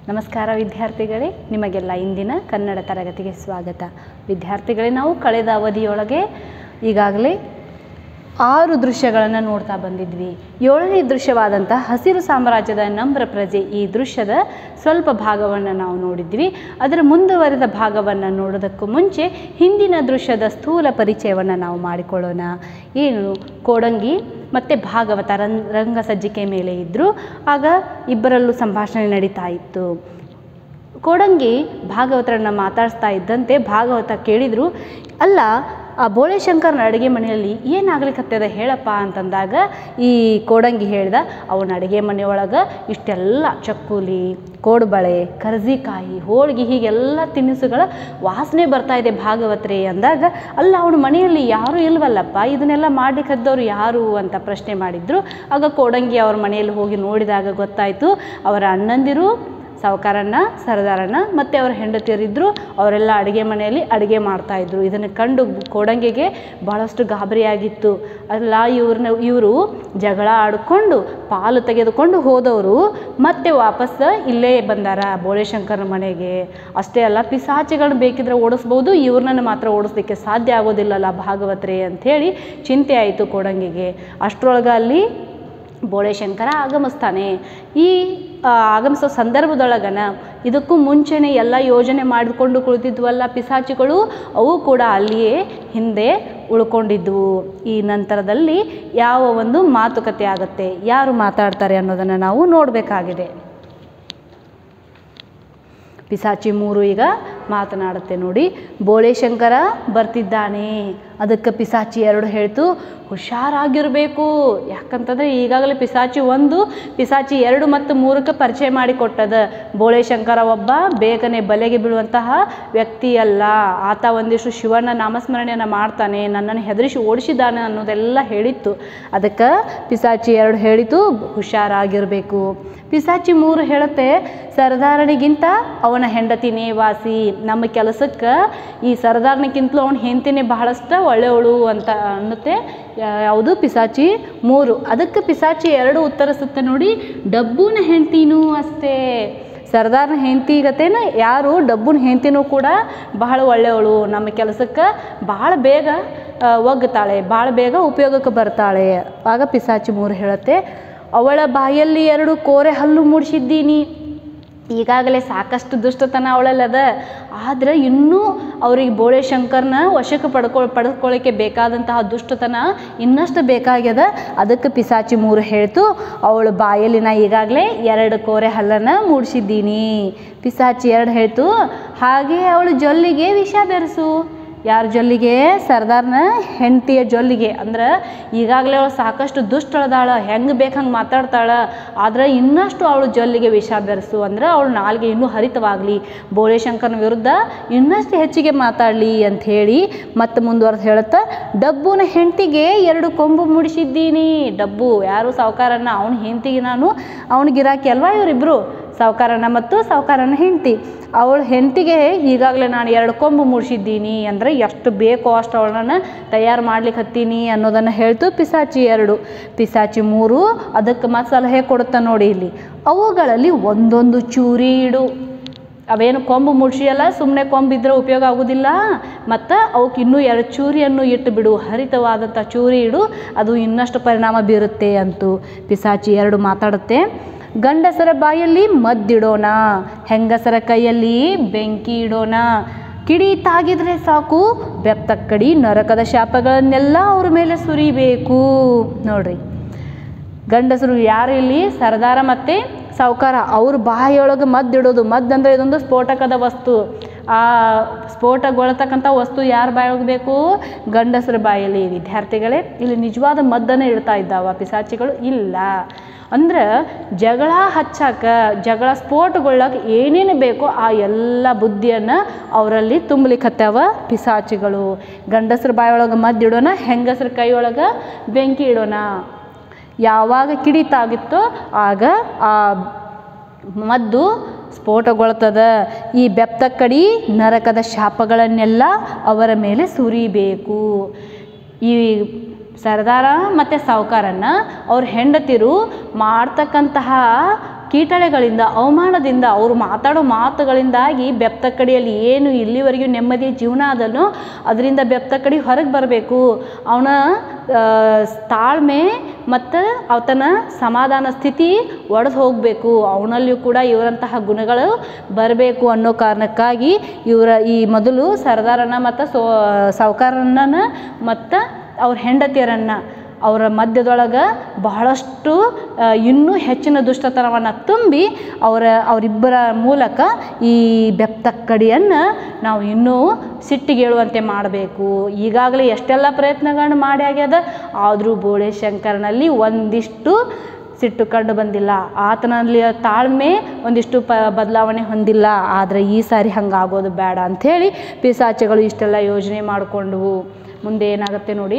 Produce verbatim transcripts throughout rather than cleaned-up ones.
ನಮಸ್ಕಾರ ವಿದ್ಯಾರ್ಥಿಗಳೇ, ನಿಮಗೆಲ್ಲ ಇಂದಿನ ಕನ್ನಡ ತರಗತಿಗೆ ಸ್ವಾಗತ. ವಿದ್ಯಾರ್ಥಿಗಳೇ, ನಾವು ಕಳೆದ ಅವಧಿಯೊಳಗೆ ಈಗಾಗಲೇ ಆರು ದೃಶ್ಯಗಳನ್ನು ನೋಡ್ತಾ ಬಂದಿದ್ವಿ. ಏಳನೇ ದೃಶ್ಯವಾದಂಥ ಹಸಿರು ಸಾಮ್ರಾಜ್ಯದ ನಮ್ರ ಪ್ರಜೆ, ಈ ದೃಶ್ಯದ ಸ್ವಲ್ಪ ಭಾಗವನ್ನು ನಾವು ನೋಡಿದ್ವಿ. ಅದರ ಮುಂದುವರೆದ ಭಾಗವನ್ನು ನೋಡೋದಕ್ಕೂ ಮುಂಚೆ ಹಿಂದಿನ ದೃಶ್ಯದ ಸ್ಥೂಲ ಪರಿಚಯವನ್ನು ನಾವು ಮಾಡಿಕೊಳ್ಳೋಣ. ಏನು, ಕೋಡಂಗಿ ಮತ್ತು ಭಾಗವತ ರಂಗ ರಂಗ ಸಜ್ಜಿಕೆ ಮೇಲೆ ಇದ್ದರು. ಆಗ ಇಬ್ಬರಲ್ಲೂ ಸಂಭಾಷಣೆ ನಡೀತಾ ಇತ್ತು. ಕೋಡಂಗಿ ಭಾಗವತರನ್ನು ಮಾತಾಡಿಸ್ತಾ ಇದ್ದಂತೆ ಭಾಗವತ ಕೇಳಿದರು, ಅಲ್ಲ ಆ ಬೋಳೆಶಂಕರನ ಅಡುಗೆ ಮನೆಯಲ್ಲಿ ಏನಾಗ್ಲಿಕ್ಕತ್ತದ ಹೇಳಪ್ಪ ಅಂತಂದಾಗ ಈ ಕೋಡಂಗಿ ಹೇಳ್ದ, ಅವನ ಅಡುಗೆ ಮನೆಯೊಳಗೆ ಇಷ್ಟೆಲ್ಲ ಚಕ್ಕುಲಿ, ಕೋಡುಬಳೆ, ಕರ್ಜಿಕಾಯಿ, ಹೋಳಿಗೆ ಹೀಗೆಲ್ಲ ತಿನಿಸುಗಳ ವಾಸನೆ ಬರ್ತಾ ಇದೆ ಭಾಗವತ್ರೆ ಅಂದಾಗ, ಅಲ್ಲ ಅವನ ಮನೆಯಲ್ಲಿ ಯಾರೂ ಇಲ್ವಲ್ಲಪ್ಪ, ಇದನ್ನೆಲ್ಲ ಮಾಡ್ಲಿಕ್ಕೆ ಹದ್ದವ್ರು ಯಾರು ಅಂತ ಪ್ರಶ್ನೆ ಮಾಡಿದ್ರು. ಆಗ ಕೋಡಂಗಿ ಅವ್ರ ಮನೆಯಲ್ಲಿ ಹೋಗಿ ನೋಡಿದಾಗ ಗೊತ್ತಾಯಿತು, ಅವರ ಅಣ್ಣಂದಿರು ಸಾವುಕಾರನ್ನ, ಸರದಾರನ್ನ ಮತ್ತು ಅವರ ಹೆಂಡತಿಯರಿದ್ದರು. ಅವರೆಲ್ಲ ಅಡುಗೆ ಮನೆಯಲ್ಲಿ ಅಡುಗೆ ಮಾಡ್ತಾಯಿದ್ರು. ಇದನ್ನು ಕಂಡು ಕೋಡಂಗಿಗೆ ಭಾಳಷ್ಟು ಗಾಬರಿಯಾಗಿತ್ತು. ಅಲ್ಲ, ಇವ್ರನ್ನ ಇವರು ಜಗಳ ಆಡಿಕೊಂಡು ಪಾಲು ತೆಗೆದುಕೊಂಡು ಹೋದವರು ಮತ್ತೆ ವಾಪಸ್ ಇಲ್ಲೇ ಬಂದಾರ ಬೋಳೆಶಂಕರನ ಮನೆಗೆ. ಅಷ್ಟೇ ಅಲ್ಲ, ಪಿಸಾಚಿಗಳನ್ನ ಬೇಕಿದ್ರೆ ಓಡಿಸ್ಬೋದು, ಇವ್ರನ್ನ ಮಾತ್ರ ಓಡಿಸ್ಲಿಕ್ಕೆ ಸಾಧ್ಯ ಆಗೋದಿಲ್ಲಲ್ಲ ಭಾಗವತ್ರೆ ಅಂಥೇಳಿ ಚಿಂತೆ ಆಯಿತು ಕೋಡಂಗಿಗೆ. ಅಷ್ಟರೊಳಗೆ ಅಲ್ಲಿ ಬೋಳೆಶಂಕರ ಆಗಮಿಸ್ತಾನೆ. ಈ ಆಗಮಿಸೋ ಸಂದರ್ಭದೊಳಗನ ಇದಕ್ಕೂ ಮುಂಚೆನೇ ಎಲ್ಲ ಯೋಜನೆ ಮಾಡಿಕೊಂಡು ಕುಳಿತಿದ್ವಲ್ಲ ಪಿಸಾಚಿಗಳು, ಅವು ಕೂಡ ಅಲ್ಲಿಯೇ ಹಿಂದೆ ಉಳ್ಕೊಂಡಿದ್ವು. ಈ ನಂತರದಲ್ಲಿ ಯಾವ ಒಂದು ಮಾತುಕತೆ ಆಗುತ್ತೆ, ಯಾರು ಮಾತಾಡ್ತಾರೆ ಅನ್ನೋದನ್ನು ನಾವು ನೋಡಬೇಕಾಗಿದೆ. ಪಿಸಾಚಿ ಮೂರು ಈಗ ಮಾತನಾಡುತ್ತೆ ನೋಡಿ. ಬೋಳೆಶಂಕರ ಬರ್ತಿದ್ದಾನೆ. ಅದಕ್ಕೆ ಪಿಸಾಚಿ ಎರಡು ಹೇಳ್ತು, ಹುಷಾರಾಗಿರಬೇಕು. ಯಾಕಂತಂದರೆ ಈಗಾಗಲೇ ಪಿಸಾಚಿ ಒಂದು, ಪಿಸಾಚಿ ಎರಡು ಮತ್ತು ಮೂರಕ್ಕೆ ಪರಿಚಯ ಮಾಡಿಕೊಟ್ಟದ. ಬೋಳೆಶಂಕರ ಒಬ್ಬ ಬೇಗನೆ ಬಲೆಗೆ ಬೀಳುವಂತಹ ವ್ಯಕ್ತಿ ಅಲ್ಲ. ಆತ ಒಂದಿಷ್ಟು ಶಿವನ ನಾಮಸ್ಮರಣೆಯನ್ನು ಮಾಡ್ತಾನೆ, ನನ್ನನ್ನು ಹೆದರಿಸಿ ಓಡಿಸಿದ್ದಾನೆ ಅನ್ನೋದೆಲ್ಲ ಹೇಳಿತ್ತು. ಅದಕ್ಕೆ ಪಿಸಾಚಿ ಎರಡು ಹೇಳಿತು, ಹುಷಾರಾಗಿರಬೇಕು. ಪಿಸಾಚಿ ಮೂರು ಹೇಳುತ್ತೆ, ಸರದಾರನಿಗಿಂತ ಅವನ ಹೆಂಡತಿನೇ ವಾಸಿ. ನಮ್ಮ ಕೆಲಸಕ್ಕೆ ಈ ಸರದಾರನಿಗಿಂತಲೂ ಅವನ ಹೆಂಡತಿನೇ ಬಹಳಷ್ಟು ಒಳ್ಳೆಯವಳು ಅಂತ ಅನ್ನುತ್ತೆ. ಯಾವುದು, ಪಿಸಾಚಿ ಮೂರು. ಅದಕ್ಕೆ ಪಿಸಾಚಿ ಎರಡು ಉತ್ತರಿಸುತ್ತೆ ನೋಡಿ, ಡಬ್ಬುನ ಹೆಂಡತಿನೂ ಅಷ್ಟೇ. ಸರದಾರನ ಹೆಂಡತಿ ಗತೇನ ಯಾರು, ಡಬ್ಬುನ ಹೆಂಡತಿನೂ ಕೂಡ ಬಹಳ ಒಳ್ಳೆಯವಳು, ನಮ್ಮ ಕೆಲಸಕ್ಕೆ ಭಾಳ ಬೇಗ ಒಗ್ತಾಳೆ, ಭಾಳ ಬೇಗ ಉಪಯೋಗಕ್ಕೆ ಬರ್ತಾಳೆ. ಆಗ ಪಿಸಾಚಿ ಮೂರು ಹೇಳುತ್ತೆ, ಅವಳ ಬಾಯಲ್ಲಿ ಎರಡು ಕೋರೆ ಹಲ್ಲು ಮೂಡಿಸಿದ್ದೀನಿ. ಈಗಾಗಲೇ ಸಾಕಷ್ಟು ದುಷ್ಟತನ ಅವಳಲ್ಲದ, ಆದರೆ ಇನ್ನೂ ಅವ್ರಿಗೆ ಬೋಳೆಶಂಕರನ ವಶಕ್ಕೆ ಪಡ್ಕೊ ಪಡ್ಕೊಳ್ಳಿಕ್ಕೆ ಬೇಕಾದಂತಹ ದುಷ್ಟತನ ಇನ್ನಷ್ಟು ಬೇಕಾಗ್ಯದ. ಅದಕ್ಕೆ ಪಿಸಾಚಿ ಮೂರು ಹೇಳ್ತು, ಅವಳ ಬಾಯಲ್ಲಿ ನಾ ಈಗಾಗಲೇ ಎರಡು ಕೋರೆ ಹಲ್ಲನ್ನು ಮೂಡಿಸಿದ್ದೀನಿ. ಪಿಸಾಚಿ ಎರಡು ಹೇಳ್ತು, ಹಾಗೆ ಅವಳು ಜೊಲ್ಲಿಗೆ ವಿಷ ಬೆರೆಸು. ಯಾರ ಜೊಲ್ಲಿಗೆ, ಸರ್ದಾರ್ನ ಹೆಂಡತಿಯ ಜೊಲ್ಲಿಗೆ. ಅಂದ್ರೆ ಈಗಾಗಲೇ ಅವಳು ಸಾಕಷ್ಟು ದುಷ್ಟಳದಾಳ, ಹೆಂಗೆ ಬೇಕು ಹಂಗೆ ಮಾತಾಡ್ತಾಳೆ, ಆದರೆ ಇನ್ನಷ್ಟು ಅವಳು ಜೊಲ್ಲಿಗೆ ವಿಷ ಬೆರೆಸು. ಅಂದ್ರೆ ಅವಳು ನಾಲ್ಗೆ ಇನ್ನೂ ಹರಿತವಾಗಲಿ, ಬೋಳೆಶಂಕರನ ವಿರುದ್ಧ ಇನ್ನಷ್ಟು ಹೆಚ್ಚಿಗೆ ಮಾತಾಡಲಿ ಅಂಥೇಳಿ ಮತ್ತೆ ಮುಂದುವರೆದು ಹೇಳುತ್ತಾ, ಡಬ್ಬುನ ಹೆಂಡತಿಗೆ ಎರಡು ಕೊಂಬು ಮೂಡಿಸಿದ್ದೀನಿ. ಡಬ್ಬು ಯಾರು, ಸಾವುಕಾರನ, ಅವನ ಹೆಂಡತಿಗೆ ನಾನು ಅವನ ಗಿರಾಕಿ ಅಲ್ವಾ ಇವರಿಬ್ಬರು, ಸಾವುಕಾರನ ಮತ್ತು ಸಾವುಕಾರನ ಹೆಂಡತಿ. ಅವಳ ಹೆಂಡತಿಗೆ ಈಗಾಗಲೇ ನಾನು ಎರಡು ಕೊಂಬು ಮೂಡಿಸಿದ್ದೀನಿ. ಅಂದರೆ ಎಷ್ಟು ಬೇಕೋ ಅಷ್ಟು ಅವಳನ್ನು ತಯಾರು ಮಾಡ್ಲಿಕ್ಕೆ ಹತ್ತೀನಿ ಅನ್ನೋದನ್ನು ಹೇಳ್ತು ಪಿಸಾಚಿ ಎರಡು. ಪಿಸಾಚಿ ಮೂರು ಅದಕ್ಕೆ ಮತ್ತೆ ಸಲಹೆ ಕೊಡುತ್ತಾ ನೋಡಿ, ಇಲ್ಲಿ ಅವುಗಳಲ್ಲಿ ಒಂದೊಂದು ಚೂರಿ ಇಡು. ಅವೇನು ಕೊಂಬು ಮೂಡಿಸಿಯಲ್ಲ, ಸುಮ್ಮನೆ ಕೊಂಬಿದ್ರೆ ಉಪಯೋಗ ಆಗೋದಿಲ್ಲ, ಮತ್ತು ಅವಕ್ಕೆ ಇನ್ನೂ ಎರಡು ಚೂರಿಯನ್ನು ಇಟ್ಟು ಬಿಡು, ಹರಿತವಾದಂಥ ಚೂರಿ ಇಡು, ಅದು ಇನ್ನಷ್ಟು ಪರಿಣಾಮ ಬೀರುತ್ತೆ ಅಂತು ಪಿಸಾಚಿ ಎರಡು ಮಾತಾಡುತ್ತೆ. ಗಂಡಸರ ಬಾಯಲ್ಲಿ ಮದ್ದಿಡೋಣ, ಹೆಂಗಸರ ಕೈಯಲ್ಲಿ ಬೆಂಕಿ ಇಡೋಣ. ಕಿಡಿ ತಾಗಿದ್ರೆ ಸಾಕು, ಬೆಪ್ತಕ್ಕಡಿ ನರಕದ ಶಾಪಗಳನ್ನೆಲ್ಲ ಅವ್ರ ಮೇಲೆ ಸುರಿಬೇಕು. ನೋಡ್ರಿ, ಗಂಡಸರು ಯಾರು ಇಲ್ಲಿ, ಸರದಾರ ಮತ್ತು ಸಾವುಕಾರ, ಅವ್ರ ಬಾಯಿಯೊಳಗೆ ಮದ್ದಿಡೋದು. ಮದ್ದು ಅಂದರೆ ಇದೊಂದು ಸ್ಫೋಟಕದ ವಸ್ತು. ಆ ಸ್ಫೋಟಗೊಳ್ತಕ್ಕಂಥ ವಸ್ತು ಯಾರು ಬಾಯೊಳಗೆ ಬೇಕು, ಗಂಡಸರ ಬಾಯಲ್ಲಿ. ವಿದ್ಯಾರ್ಥಿಗಳೇ, ಇಲ್ಲಿ ನಿಜವಾದ ಮದ್ದನ್ನು ಇಡ್ತಾ ಇದ್ದಾವ ಪಿಸಾಚಿಗಳು? ಇಲ್ಲ. ಅಂದ್ರೆ ಜಗಳ ಹಚ್ಚಾಕ, ಜಗಳ ಸ್ಫೋಟಗೊಳ್ಳಕ್ಕೆ ಏನೇನು ಬೇಕೋ ಆ ಎಲ್ಲ ಬುದ್ಧಿಯನ್ನು ಅವರಲ್ಲಿ ತುಂಬಲಿಕ್ಕೆ ಹತ್ತಾವ ಪಿಸಾಚಿಗಳು. ಗಂಡಸ್ರ ಬಾಯೊಳಗೆ ಮದ್ದಿಡೋಣ, ಹೆಂಗಸ್ರ ಕೈಯೊಳಗೆ ಬೆಂಕಿ ಇಡೋಣ. ಯಾವಾಗ ಕಿಡಿತಾಗಿತ್ತೋ ಆಗ ಆ ಮದ್ದು ಸ್ಫೋಟಗೊಳ್ತದ. ಈ ಬೆಪ್ತಕ್ಕಡಿ ನರಕದ ಶಾಪಗಳನ್ನೆಲ್ಲ ಅವರ ಮೇಲೆ ಸುರಿಬೇಕು. ಈ ಸರದಾರ ಮತ್ತು ಸಾವುಕಾರನ್ನ ಅವ್ರ ಹೆಂಡತಿರು ಮಾಡ್ತಕ್ಕಂತಹ ಕೀಟಳೆಗಳಿಂದ ಅವಮಾನದಿಂದ ಅವರು ಮಾತಾಡೋ ಮಾತುಗಳಿಂದಾಗಿ ಬೆಪ್ತಕ್ಕಡಿಯಲ್ಲಿ ಏನು ಇಲ್ಲಿವರೆಗೂ ನೆಮ್ಮದಿಯ ಜೀವನ ಅದನ್ನು ಅದರಿಂದ ಬೆಪ್ತಕ್ಕಡಿ ಹೊರಗೆ ಬರಬೇಕು. ಅವನ ತಾಳ್ಮೆ ಮತ್ತು ಆತನ ಸಮಾಧಾನ ಸ್ಥಿತಿ ಒಡೆದು ಹೋಗಬೇಕು. ಅವನಲ್ಲಿಯೂ ಕೂಡ ಇವರಂತಹ ಗುಣಗಳು ಬರಬೇಕು ಅನ್ನೋ ಕಾರಣಕ್ಕಾಗಿ ಇವರ ಈ ಮೊದಲು ಸರ್ದಾರನ ಮತ್ತು ಸೋ ಸಾವುಕಾರನ ಮತ್ತು ಅವ್ರ ಹೆಂಡತಿಯರನ್ನು ಅವರ ಮಧ್ಯದೊಳಗೆ ಬಹಳಷ್ಟು ಇನ್ನೂ ಹೆಚ್ಚಿನ ದುಷ್ಟತನವನ್ನು ತುಂಬಿ ಅವರ ಅವರಿಬ್ಬರ ಮೂಲಕ ಈ ಬೆಪ್ತಕ್ಕಡಿಯನ್ನು ನಾವು ಇನ್ನೂ ಸಿಟ್ಟಿಗೇಳುವಂತೆ ಮಾಡಬೇಕು. ಈಗಾಗಲೇ ಎಷ್ಟೆಲ್ಲ ಪ್ರಯತ್ನಗಳನ್ನು ಮಾಡಿ ಆಗ್ಯದ, ಆದರೂ ಬೋಳೆಶಂಕರನಲ್ಲಿ ಒಂದಿಷ್ಟು ಸಿಟ್ಟು ಕಂಡು ಬಂದಿಲ್ಲ. ಆತನಲ್ಲಿ ತಾಳ್ಮೆ ಒಂದಿಷ್ಟು ಪ ಬದಲಾವಣೆ ಹೊಂದಿಲ್ಲ. ಆದರೆ ಈ ಸಾರಿ ಹಂಗಾಗೋದು ಬೇಡ ಅಂಥೇಳಿ ಪಿಶಾಚಿಗಳು ಇಷ್ಟೆಲ್ಲ ಯೋಜನೆ ಮಾಡಿಕೊಂಡವು. ಮುಂದೆ ಏನಾಗುತ್ತೆ ನೋಡಿ.